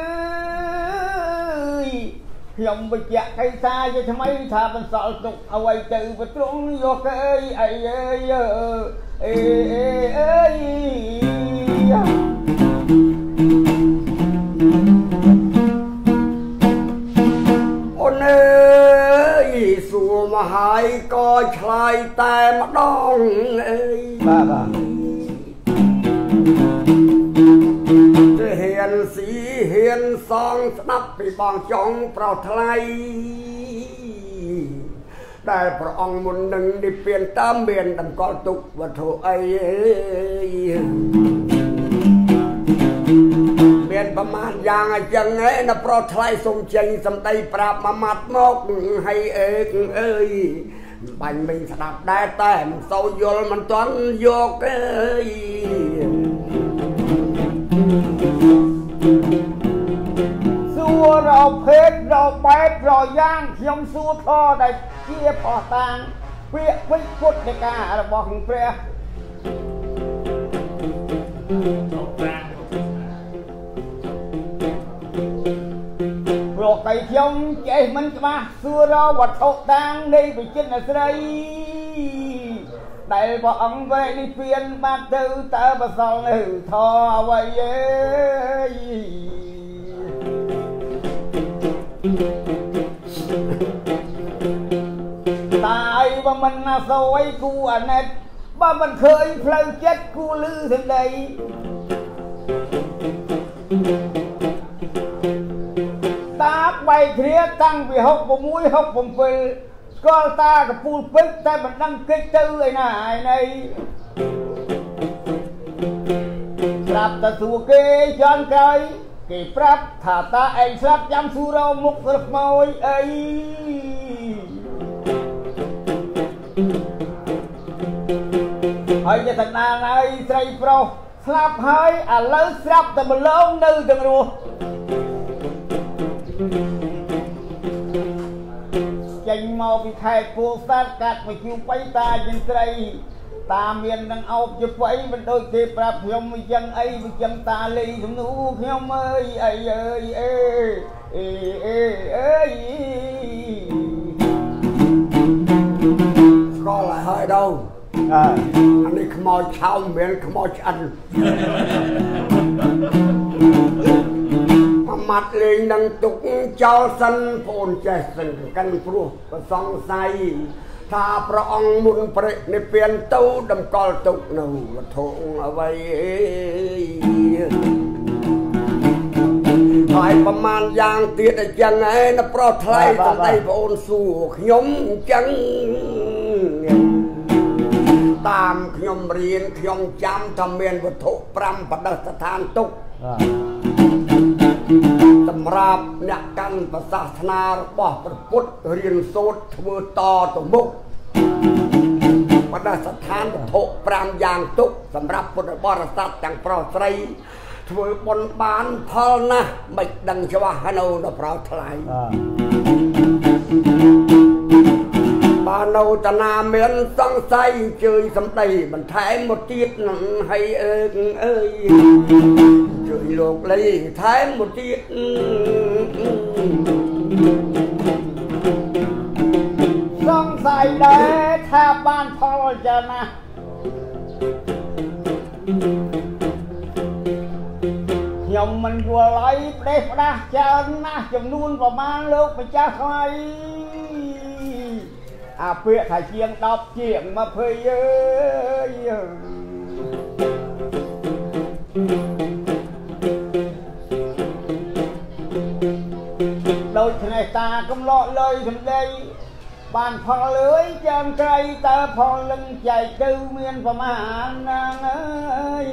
Speaker 2: យខ្ញុំបញ្ជាក់កៃសាជាថ្មីថាបន្សល់ទុកអ្វីទៅប្រទ្រង់យកអើយអីអើយអេអើយអូនអើយសួរមកហើយក៏ឆ្លើយតែម្ដងអើយបាទបាទហ៊ានស៊ីហ៊ានសងស្ដាប់ពីបងចង់ប្រោថ្លៃដែលព្រះអង្គមុននឹងនិព្វានតាមមានតម្កល់ទុកវត្ថុអីមានប្រមាណយ៉ាងអញ្ចឹងឯណាប្រោថ្លៃសុំចេញសម្ដីប្រាប់មួយម៉ាត់មកហើយអើកអើយបាញ់មិញស្ដាប់ដែរតែមិនសូវយល់មិនទាន់យកអើយសួររកភេទរកបែបរកយ៉ាងខ្ញុំសួរខដែលជាផោះតាងពាក្យវិពុទ្ធការរបស់ព្រះព្រោះតែខ្ញុំចេះមិនច្បាស់សួររកវត្ថុតាងនៃវិចិត្រស្រីដែលព្រះអង្គវេនិព្វានបាត់ទៅតើបសល់នៅធរអ្វីអើយតាយបើមិនណាសួយគូអាណិតបើមិនឃើញផ្លូវចិត្តគូលឺសម្ដីតាបែកគ្នាតាំងពីហុក៦ហុក៧ស្គាល់តាកពូលពេជ្រតែមិនដឹងកិច្ចទៅឯណាឯណីស្រាប់តែសួរគេចន់ក្រោយគេប្រាប់ថាតាឯងស្រាប់ចាំសួររមុខស្រុកម៉ួយអីហើយជាតាណាហើយស្រីប្រុសស្លាប់ហើយឥឡូវស្រាប់តែម្លងនៅទាំងរស់ចេញចេញមកពីខេត្តពោធិ៍សាត់កាត់មកជួបបៃតាចិនស្រីតាមាននឹងអោបជាបៃមិនដូចទេប្រាប់ខ្ញុំអញ្ចឹងអីវាចឹងតាលីសំនួរខ្ញុំអើយអីអើយអេអេអេអេ
Speaker 1: ស្គាល់ហើយđâu anh điខ្មោចឆោមមិនខ្មោចឆ្អិនមាត់លេងនឹងទុកចោលសិនប្អូនចេះសិនកាន់ព្រោះប្រសង្ស័យថាព្រះអង្គមុនព្រះនិព្វានទៅតម្កល់ទុកនៅវត្ថុអ្វីហើយប្រមាណយ៉ាងទៀតអញ្ចឹងឯងនៅប្រោះថ្លៃសម្ដីប្អូនសួរខ្ញុំអញ្ចឹងតាមខ្ញុំរៀនខ្ញុំចាំថាមានវត្ថុប្រាំបដិស្ថានទុកសម្រាប់អ្នកកាន់ប្រសាសនារបស់ព្រះពុទ្ធរៀនសូត្រធ្វើតទៅមុខបដិស្ថានវត្ថុប្រាំយ៉ាងទុកសម្រាប់ពុទ្ធបរិស័ទទាំងប្រុសស្រីធ្វើបុណ្យបានផលណាស់មិនដឹងច្បាស់នៅដល់ប្រោថ្លៃបើនៅតាណាមានសង្ស័យជើញសម្ដីបន្ថែមមកទៀតនឹងឲ្យអើអើយជើញលោកលីថែមមកទៀត
Speaker 2: សង្ស័យដែរថាបានផលច្រើនណាស់ខ្ញុំមិនយល់ឲ្យផ្ដេសផ្ដាស់ច្រើនណាស់ចំនួនប្រមាណលោកម្ចាស់ថ្លៃអាពាក្យថាជាងដប់ជាងម្ភៃអើយដូចនេះតាកំឡោលើយសម្ដីបានផលលឿយចាំក្រៃតើផលលឹងចែកទៅមានប្រមាណណាងអើយ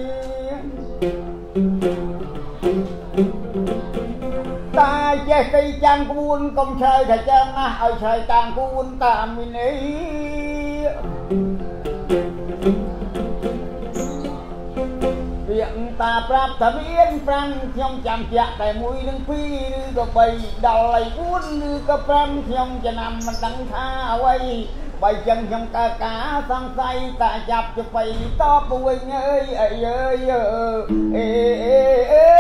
Speaker 2: តាចេះទៅចាំក្បួនកុំឆ្លើយថាចឹងណាឲ្យឆ្លើយតាមក្បួនតាមវិន័យវាតាប្រាប់ថាមានប្រាំខ្ញុំចាំជាក់តែមួយនឹងពីរឬក៏បីដល់ឲ្យបួនឬក៏ប្រាំខ្ញុំចំណាំមិនដឹងថាអ្វីបើចឹងខ្ញុំកើការសង្ស័យតាចាប់ទៅបីតបវិញអើយអើយអើយអេអេអេ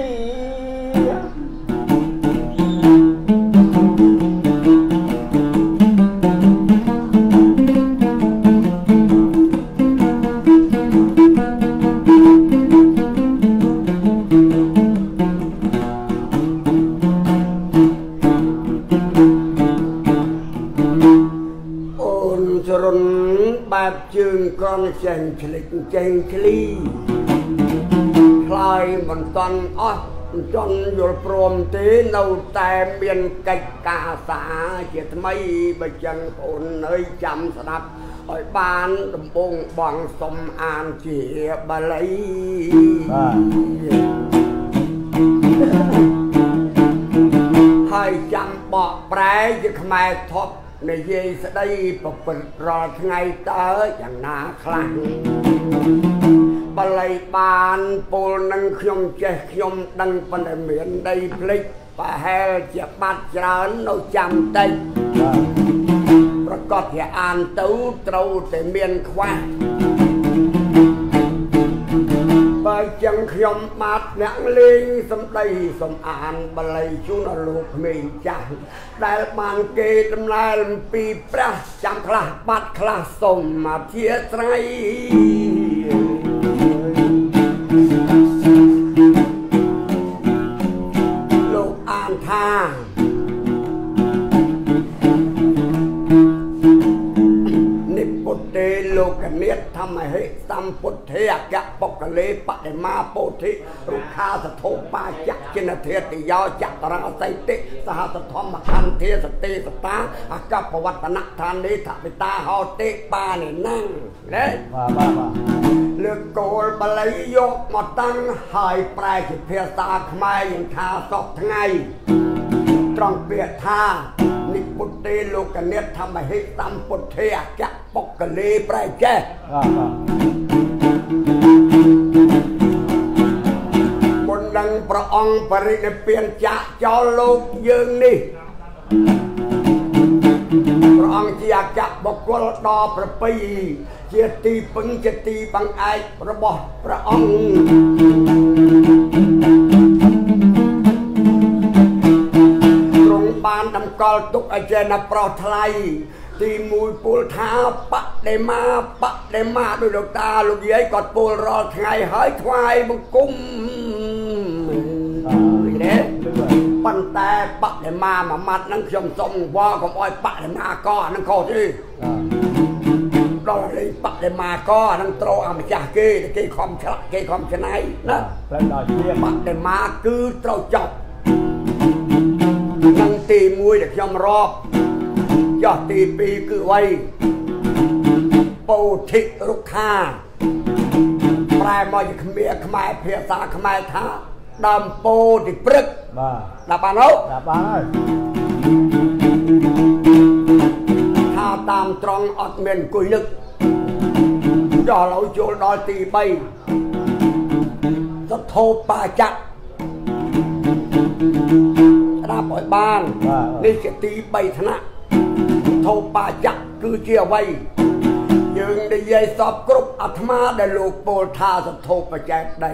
Speaker 2: បែបជើងក្រនចេញឆ្លេចចេញឆ្លីខ្លាយមិនតន់អស់មិនតន់យល់ព្រមទេនៅតែមានកិច្ចការសាជាថ្មីបើចឹងបងអូនអើយចាំស្ដាប់ឲ្យបានដំបងបងសុំអានជាបាលីហើយចាំបកប្រែជាខ្មែរធប់និយាយស្ដីប្រពន្ធរាល់ថ្ងៃតើយ៉ាងណាខ្លះបល័យបានពលនឹងខ្ញុំចេះខ្ញុំដឹងប៉ុន្តែមានដីភ្លេចប្រហែលជាបាត់ច្រើននៅចាំតិចប្រកាសជាអានទៅត្រូវតែមានខ្វះបើចឹងខ្ញុំបាទអ្នកលេងសម្ដីសំអានបល័យជូនដល់លោកក្មេងចាស់ដែលបានគេដំណើរអំពីព្រះចាំខ្លះបាត់ខ្លះសុំអធិស្ឋានលោកអានថានិពុទ្ធេលោកនិតធម្មហេសម្ពុទ្ធេអគ្គបុគ្គលេបដិមាពោធិរុក្ខាសធោបាចចិនធេតិយោចតរអស័យតិសហសធម្មខន្ធាសតិសតាអកបវត្តនឋានេថវិតាហោតិបានិណងណាបាទបាទបាទលើកគោលបល័យយកមកតាំងហើយប្រែជាភាសាខ្មែរយ៉ាងថាសពថ្ងៃត្រង់ពាក្យថានិពុទ្ធេលោកនិតធម្មហេសម្ពុទ្ធេអគ្គបុគ្គលេប្រែចេះមុននឹងព្រះអង្គបរិនិព្វានចាក់ចោលលោកយើងនេះ
Speaker 1: អង្គជាអគ្គបុគ្គលដល់ប្រពៃជាទីពឹងជាទីបង្អែករបស់ព្រះអង្គទ្រង់បានតម្កល់ទុកឲ្យចេះណាប្រោសថ្លៃទីមួយពូលថាបដិមាបដិមាដោយលោកតាលោកយាយគាត់ពូលរាល់ថ្ងៃហើយថ្វាយបង្គំទេប៉ុន្តែបដិមាមួយម៉ាត់ហ្នឹងខ្ញុំសុំវល់កុំអោយបដិមាកហ្នឹងខុសទេដល់លេងបដិមាកហ្នឹងត្រូវអាម្ចាស់គេគេខំឆ្លាក់គេខំច្នៃណាត្រូវដល់ជាបដិមាគឺត្រូវចប់នឹងទីមួយដែលខ្ញុំរាប់ចុះទីពីរគឺអ្វីពោធិរុក្ខាប្រែមកជាខ្មែរខ្មែរភាសាខ្មែរថាដើមពោធិព្រឹកបាទដល់បានហើយដល់បានហើយថាតាមត្រង់អត់មានអង្គុយនឹកចុះឥឡូវចូលដល់ទីបីសទ្ធោបញ្ចៈស្ដាប់ឲ្យបាននេះជាទីបីថ្នាក់ធោបញ្ចៈគឺជាអ្វីយើងនិយាយសពគ្រប់អាត្មាដែលលោកពោលថាសទ្ធោបញ្ចៈដី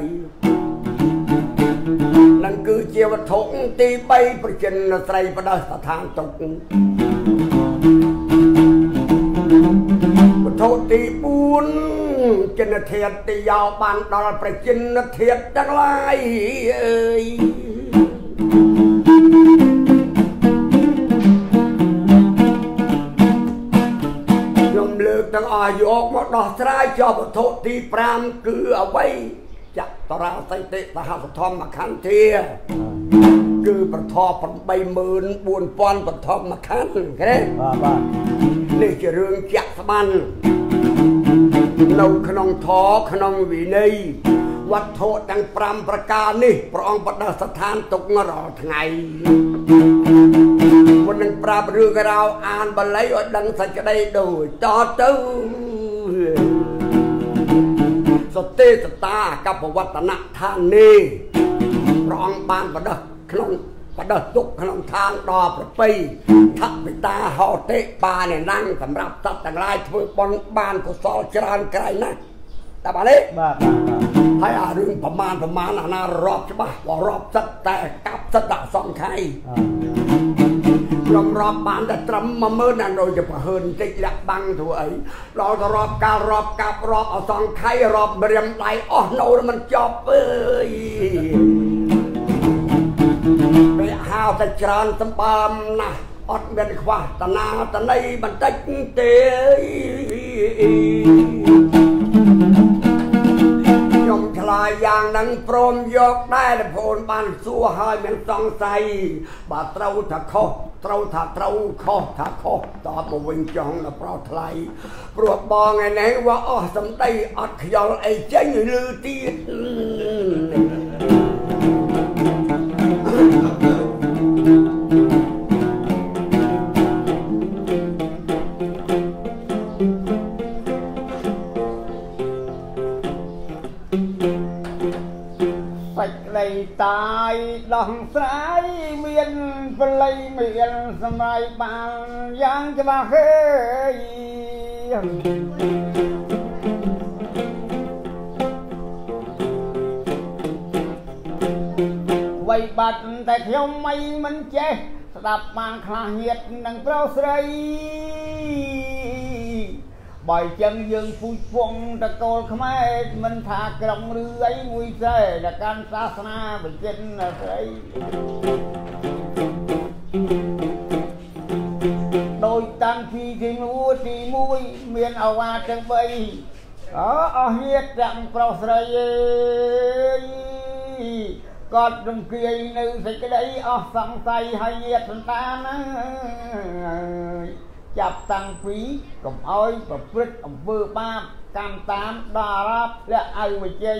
Speaker 1: នឹងគឺជាវត្ថុទីបីប្រជិនស្រីបដិស្ថានទុកវត្ថុទីបួនចិនធាតុទីយោបានដល់ប្រជិនធាតុទាំងឡាយអើយលើកទាំងអស់យកមកដោះស្រាយចុះវត្ថុទីប្រាំគឺអ្វីចតរាសីតិសហសធម្មខន្ធាគឺប្រធមeightម៉ឺនបួនពាន់បឋមខណ្ឌគេបាទបាទនេះជារឿងជាក់ស្បាន់នៅក្នុងធម៌ក្នុងវិន័យវត្ថុទាំងប្រាំប្រការនេះព្រះអង្គបដិស្ថានទុករាល់ថ្ងៃមុននឹងប្រាប់រឿងរ៉ាវអានបាលីឲ្យដឹងសេចក្តីដូចតទៅសតិសតាកបវត្តនៈឋានេព្រះអង្គបានបដិក្នុងបដិទុកក្នុងឋានដល់ប្រពៃថវិតាហោតិបានណាំងសម្រាប់សត្វទាំងឡាយធ្វើបុណ្យបានកុសលច្រើនក្រៃណាស់តែបានទេបាទហើយអារឿងប្រមាណប្រមាណអាណារាប់ច្បាស់ក៏រាប់សិតតែកាប់សិតដាក់សង្ខ័យខ្ញុំរាប់បានតែត្រឹមមួយម៉ឺនអានោះទៅប្រហើនបន្តិចលាក់បាំងធ្វើអីដល់ទៅរាប់កាលរាប់កាប់រាប់អសង្ខ័យរាប់ម្រាមដៃអស់នៅមិនចប់អើយពេលហៅតែច្រើនសម្បើមណាស់អត់មានខ្វះតណាតណីបន្តិចទេខ្ញុំឆ្លើយយ៉ាងហ្នឹងព្រមយកដែរតែប្អូនបានសួរហើយមានសង្ស័យបើត្រូវថាខុសត្រូវថាត្រូវខុសថាខុសតបមកវិញចង់ដល់ប្រោសថ្លៃព្រោះបងឯនេះว่าអស់សម្ដីអត់ខ្យល់អីចេញឬទៀតតាយដោះស្រាយមានបល័យមានសម្រាប់បានយ៉ាងច្បាស់ហើយវ័យបាត់តែខ្ញុំមិនមិនចេះស្ដាប់បានខ្លះញាតនឹងប្រុសស្រីបើចឹងយើងពូជពងតកូលខ្មែរមិនថាក្រុងឬអីមួយផ្សេងដល់កាន់សាសនាវិចិត្រស្រីដោយតាំងពីទីមួយទីមួយមានអវាទទាំងបីអអស់ញាតទាំងប្រុសស្រីអើយគាត់រំគាយនៅសេចក្តីអស់សង្ស័យហើយញាតសន្តានអើយចាប់តាំងពីកុំអោយប្រព្រឹត្តអំពើបាបកម្មតាមដល់អារ៉ាប់លាក់ឲ្យវិជ័យ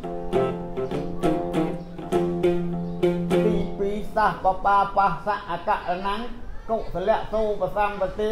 Speaker 1: ទីពីរសះបបាបាសៈអកអណੰកុសលៈសូបសម្បទា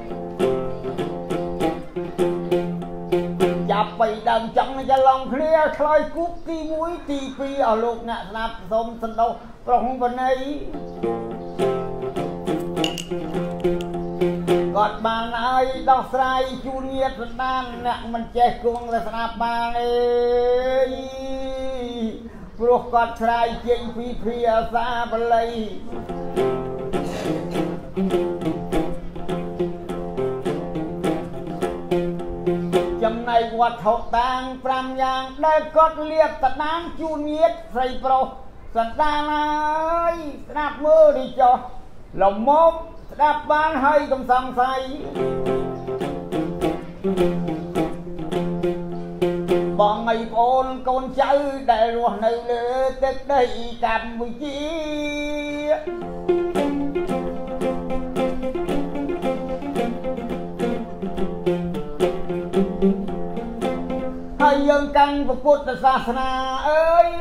Speaker 1: ចាប់បីដើមចង់ច្រឡំគ្នាឆ្លើយគូបទីមួយទីពីរឲ្យលោកអ្នកស្ដាប់សូមសន្តោសប្រុងបណៃក
Speaker 2: ดบานไอ้ดอกสายจูเนียสนานเนี่ยมันเจ๊กวงและสนาบานเอ้ยพวกกอดสายเจียงพีเพียซาบเลยจำในวัดเท่าต่างปรามยางได้กอดเลียบตะนางจูเนียสใส่โปรสันตาไอ้สนาบมือดีจ่อหลงมมดับบ้านให้กำสังใสบองไอ้โอนกนใจได้รวในเลือดได้กับมือจีให้ยังกันพระพุทธศาสนาเอ้ย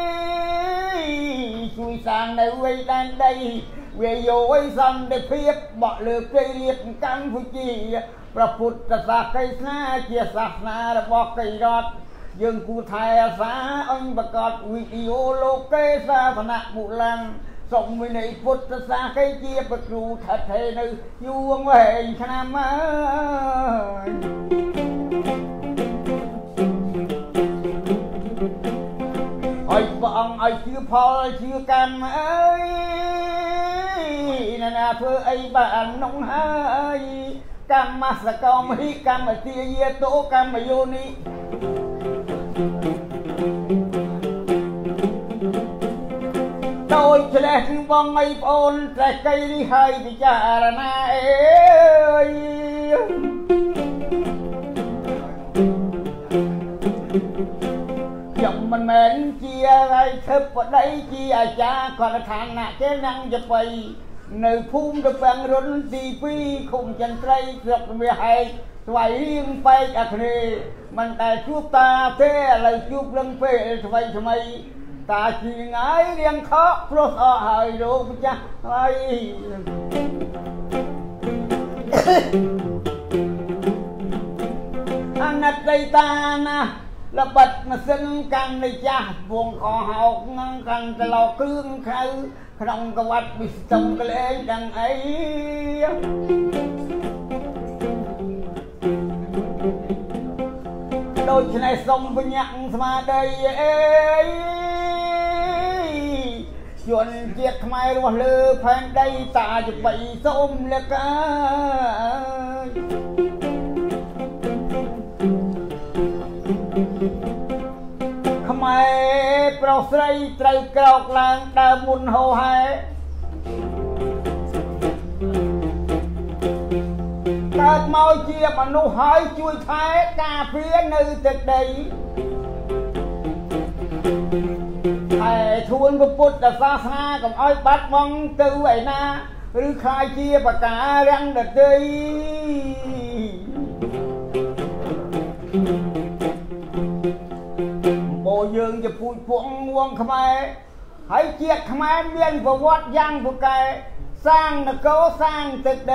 Speaker 2: ช่วยสร้างในเวทานใดเวียโยไอ้สันได้เพียบบอกเลือกเรียบกันผู้จีพระพุทธศาสนาเกียรติศาสนาบอกไก่รอดยังกูไทยอาสาอันประกอบวิดีโอโลกเกศาสนาบุลังส่งไปในพุทธศาสนาเกียรติประตูทัดเทนยวงเวงขนามาไอ้บองไอ้ชื่อพอชื่อกันเอ้ยนั่นนะเพื่อไอ้บ้านน้องหายกรรมมาสกอมฮิกรรมเสียเยโตกรรมโยนิโดยเฉลี่ยบองไอ้ปนแต่ไกลที่ให้พิจารณาเอ้ยยังมันเหม็นเจียอะไรเธอปวดได้เจียจ้าก่อนทางหน้าเจ้านั่งจะไปในภูมิจะแปลงร้นตีปีคงจันทร์เสือกไม่ให้สวยยิ่งไปจากนี้มันแต่ชูบตาเท่อะไรชูบเรื่องเป้ทำไมทำไมตาจีไงเรียงเขาเพราะเขาหายโรคจ้าไอ้อันนั้นใจตานะระบัดมาซึ่งกันในจ้าบวงคอหอกงังกันจะหลอกเครื่องเขาขนมกวัดวิสตงกเลงดังไอโดยในทรงปัญญาสมาได้เอ้ยชวนเจียกทำไมรัวเลือแผ่นได้ตาจะไปส้มเล็กทำไมเปล่าใส่ไตรกรอกลางดามุนโฮไฮเกิดเมาเจียบอนุหายช่วยท้ายกาเพี้ยนในตึกใดไอ้ทวนพระพุทธศาสนากับอ้อยบัดมองตื้อไว้นาหรือใครเจียบกาเรังเด็ดดีโบยืงจะพูดพวงวงขมายให้เจียกขมายเมียนประวัติยังผู้ไกสร้างนักโกสร้างตึกใด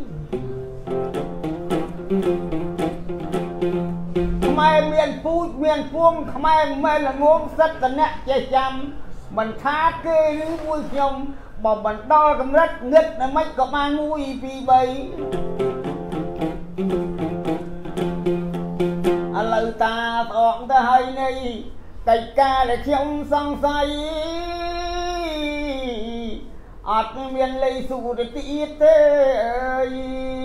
Speaker 2: ขมายเมียนพูดเมียนพวงขมายไม่ละงงสัตว์เนี่ยใจจำมันท้าเกยหรือมุ้ยยมบอกมันดอกำรัดเงึดนะไม่ก็มามุ้ยปีใบอะไรตาตอกตาให้ในไก่กาและเขียวสังใสอาจเมียนเลยสู่ตีเตย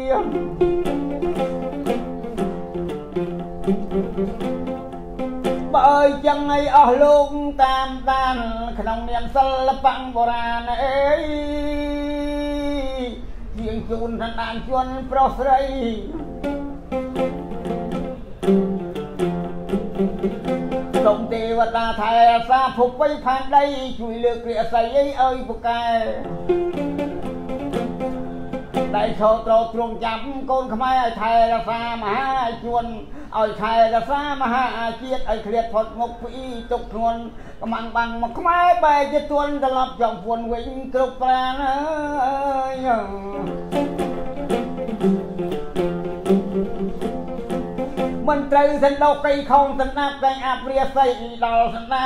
Speaker 2: บ่อยจังไงอ่ะลูกตามตามขนมเนียมศิลปะโบราณเอ้ยเพียงจูนทันตานชวนโปรสไรลงเทวดาไทยซาผูกไว้ผ่านได้ช่วยเลือกเกลี่ยใส่เอ้ยพวกแกได้โชว์ตรตรงจำก้นขมายไทยรักษามหาชวนเอาไทยรักษามหาเจียดไอเครียดพดงกปีตกทวนกำลังบังมาขมายใบจะตวนตลอดจอมพวนวิ่งกรุบแปลนมันใจสันดอกไก่คงสันนับไก่อาเปรียใส่ดอกสันนา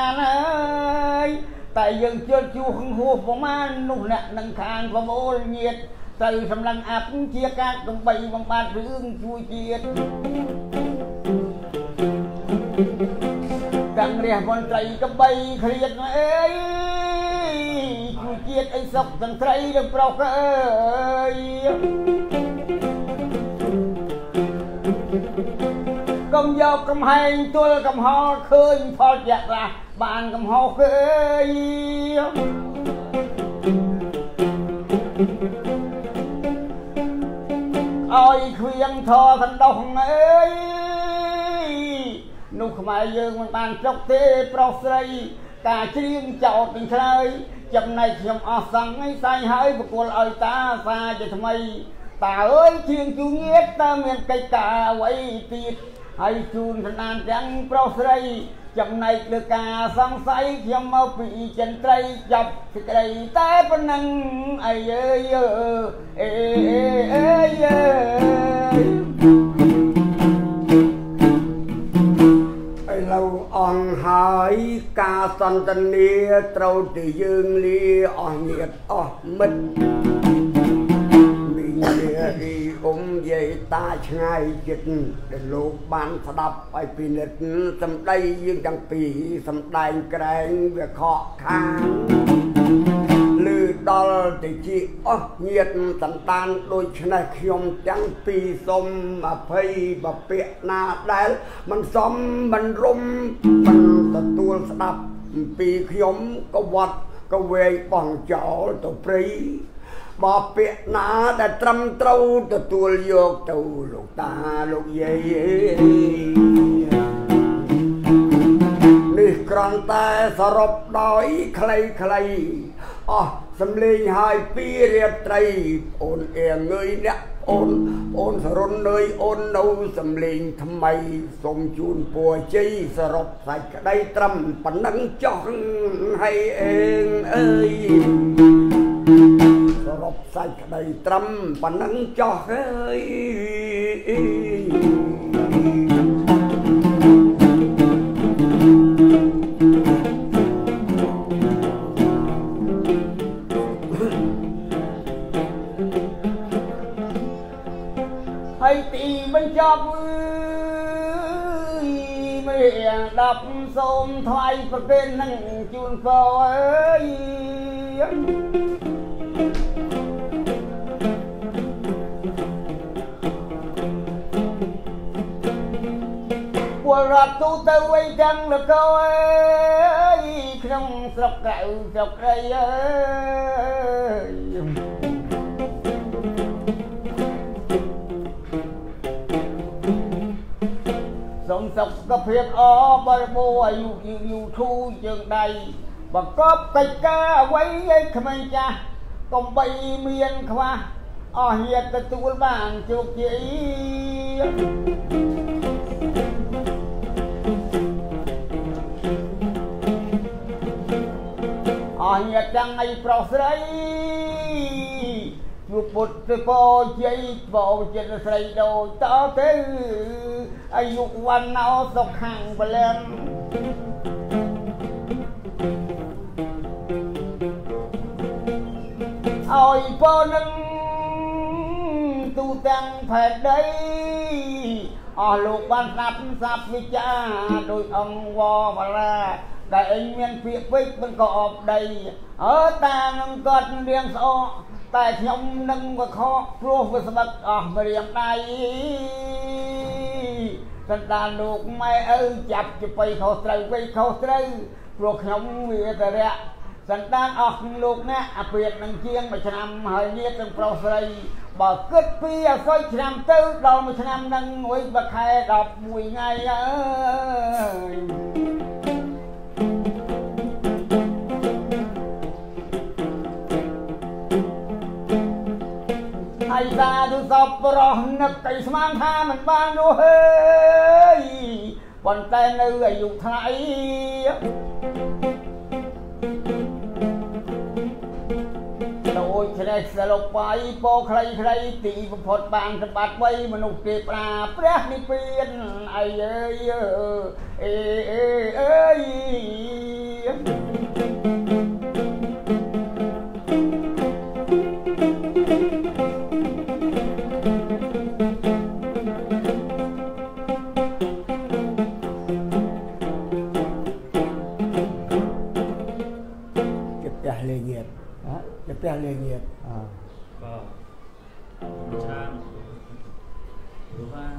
Speaker 2: เลยแต่ยังเชื่อชูหงหัวประมาณนุ่งหนักนังคางประโมลเงียดต từ sầm lăng áp chia các đồng bầy bằng ba rương chui chia càng rìa con trai cái bay khuyết ấy chui chia ấy sọc thằng trai được bao ơi công dâu công hành tôi công ho khơi phò dạt ra bàn công ho khơi ôi khuyên thò thành đồng ấy nụ mai dương mình bàn chốc thế pro xây cả chiên chậu tình khơi chậm này chậm ở sẵn ấy say hơi và cô ơi ta xa cho thầm ấy ta ơi chiên chú nghiết ta miền cây cả quay tiết hay chun thành an trắng pro xây chậm này được cả sáng say chậm mau bị chân trai chọc thì cái tay bên năng ai ơi ơi ơi ơi
Speaker 1: lâu on hỏi ca son tân nia trâu từ dương lia on nhiệt on mít mình lia đi ôm dây ta ngay dịch để lục ban đập ai pin nít sầm đây dương chẳng pì sầm đai kẹn về khó khăn lư đo để chị ó nhiệt tận tan đôi chân này khiom chẳng pì xôm mà phây mà bẹ na đáiมันซ้อมมันรุมมันตะตัวสดับปีขยมก็วัดก็เวงป่องเจ้าตัวปรีบอเปียนาแต่ตรำเต้าตัวตัวโยกตัวลูกตาลูกเย่นี่กรอนแต่สรบดอยใครใครอ๋อสำเร็จหายปีเรียดไตรโอนเอียงเงยเนี่ยโอนโอนสรนเนยโอนเอาสำเร็จทำไมสมจูนปัวจีสรบใส่กระไดตรำปนังจ้องให้เองเอ้ยสรบใส่กระไดตรำปนังจ้องเอ้ยให้ตีมันจับไม่ดับสมถอยประเด็นนั่งจูนฟอยปวดรัดตู้เตยไว้จังแล้วก็เอ้ยขนมสกเก่าสกไรเอ้ยสมศกกระเพียบอ๋อบอยบัวอยู่อยู่อยู่ทูจึงใดบักกอบไก่กาไว้ยัยขมันจ้ากมใบเมียนขวาอ๋อเฮียตะตูลบางจุกจีอ๋อเฮียจังไอโปรสไรอยู่ปุตตะโปใจโปใจใส่โดยต่อเตออายุวันเอาสกห่างไปแล้วเอาอีปอนึงตูตังแผ่นได้อ๋อลูกบ้านนับสับวิจาโดยองวอมาลาแต่เองเมียนเปียกวิกมันก็ออกได้เออตานังกอดเรียงโซแต่ขยมนึงก็ขอพรูฟสมัครออกมาเรียงได้สันดานลูกไม่เออจับจะไปเขาไตรไปเขาไตรพวกขยมมีแต่เระสันดานออกลูกเนี่ยเปลี่ยนนังเชียงมาชนำหายเงี้ยตั้งโปรไซบอกกึศปีอะซอยชนำตื้อเรามาชนำนังไว้บักแค่ดอกมวยไงเอ้ยไอ้ตาดูสอบปรองนักไก่สมานท่ามันบ้านดูเฮ้ยบนแต่เนื้ออยู่ไทยโดยใครสลบไปโปใครใครตีผดบางสะบัดไว้มนุษย์เก็บปลาเปรี้ยนี่เปลี่ยนไอ้เอ้ยเอ้ยเอ้ยเอ้ยเอ้ยจะแปลเรียงเงียบ
Speaker 3: ก็วิชาหรือว่า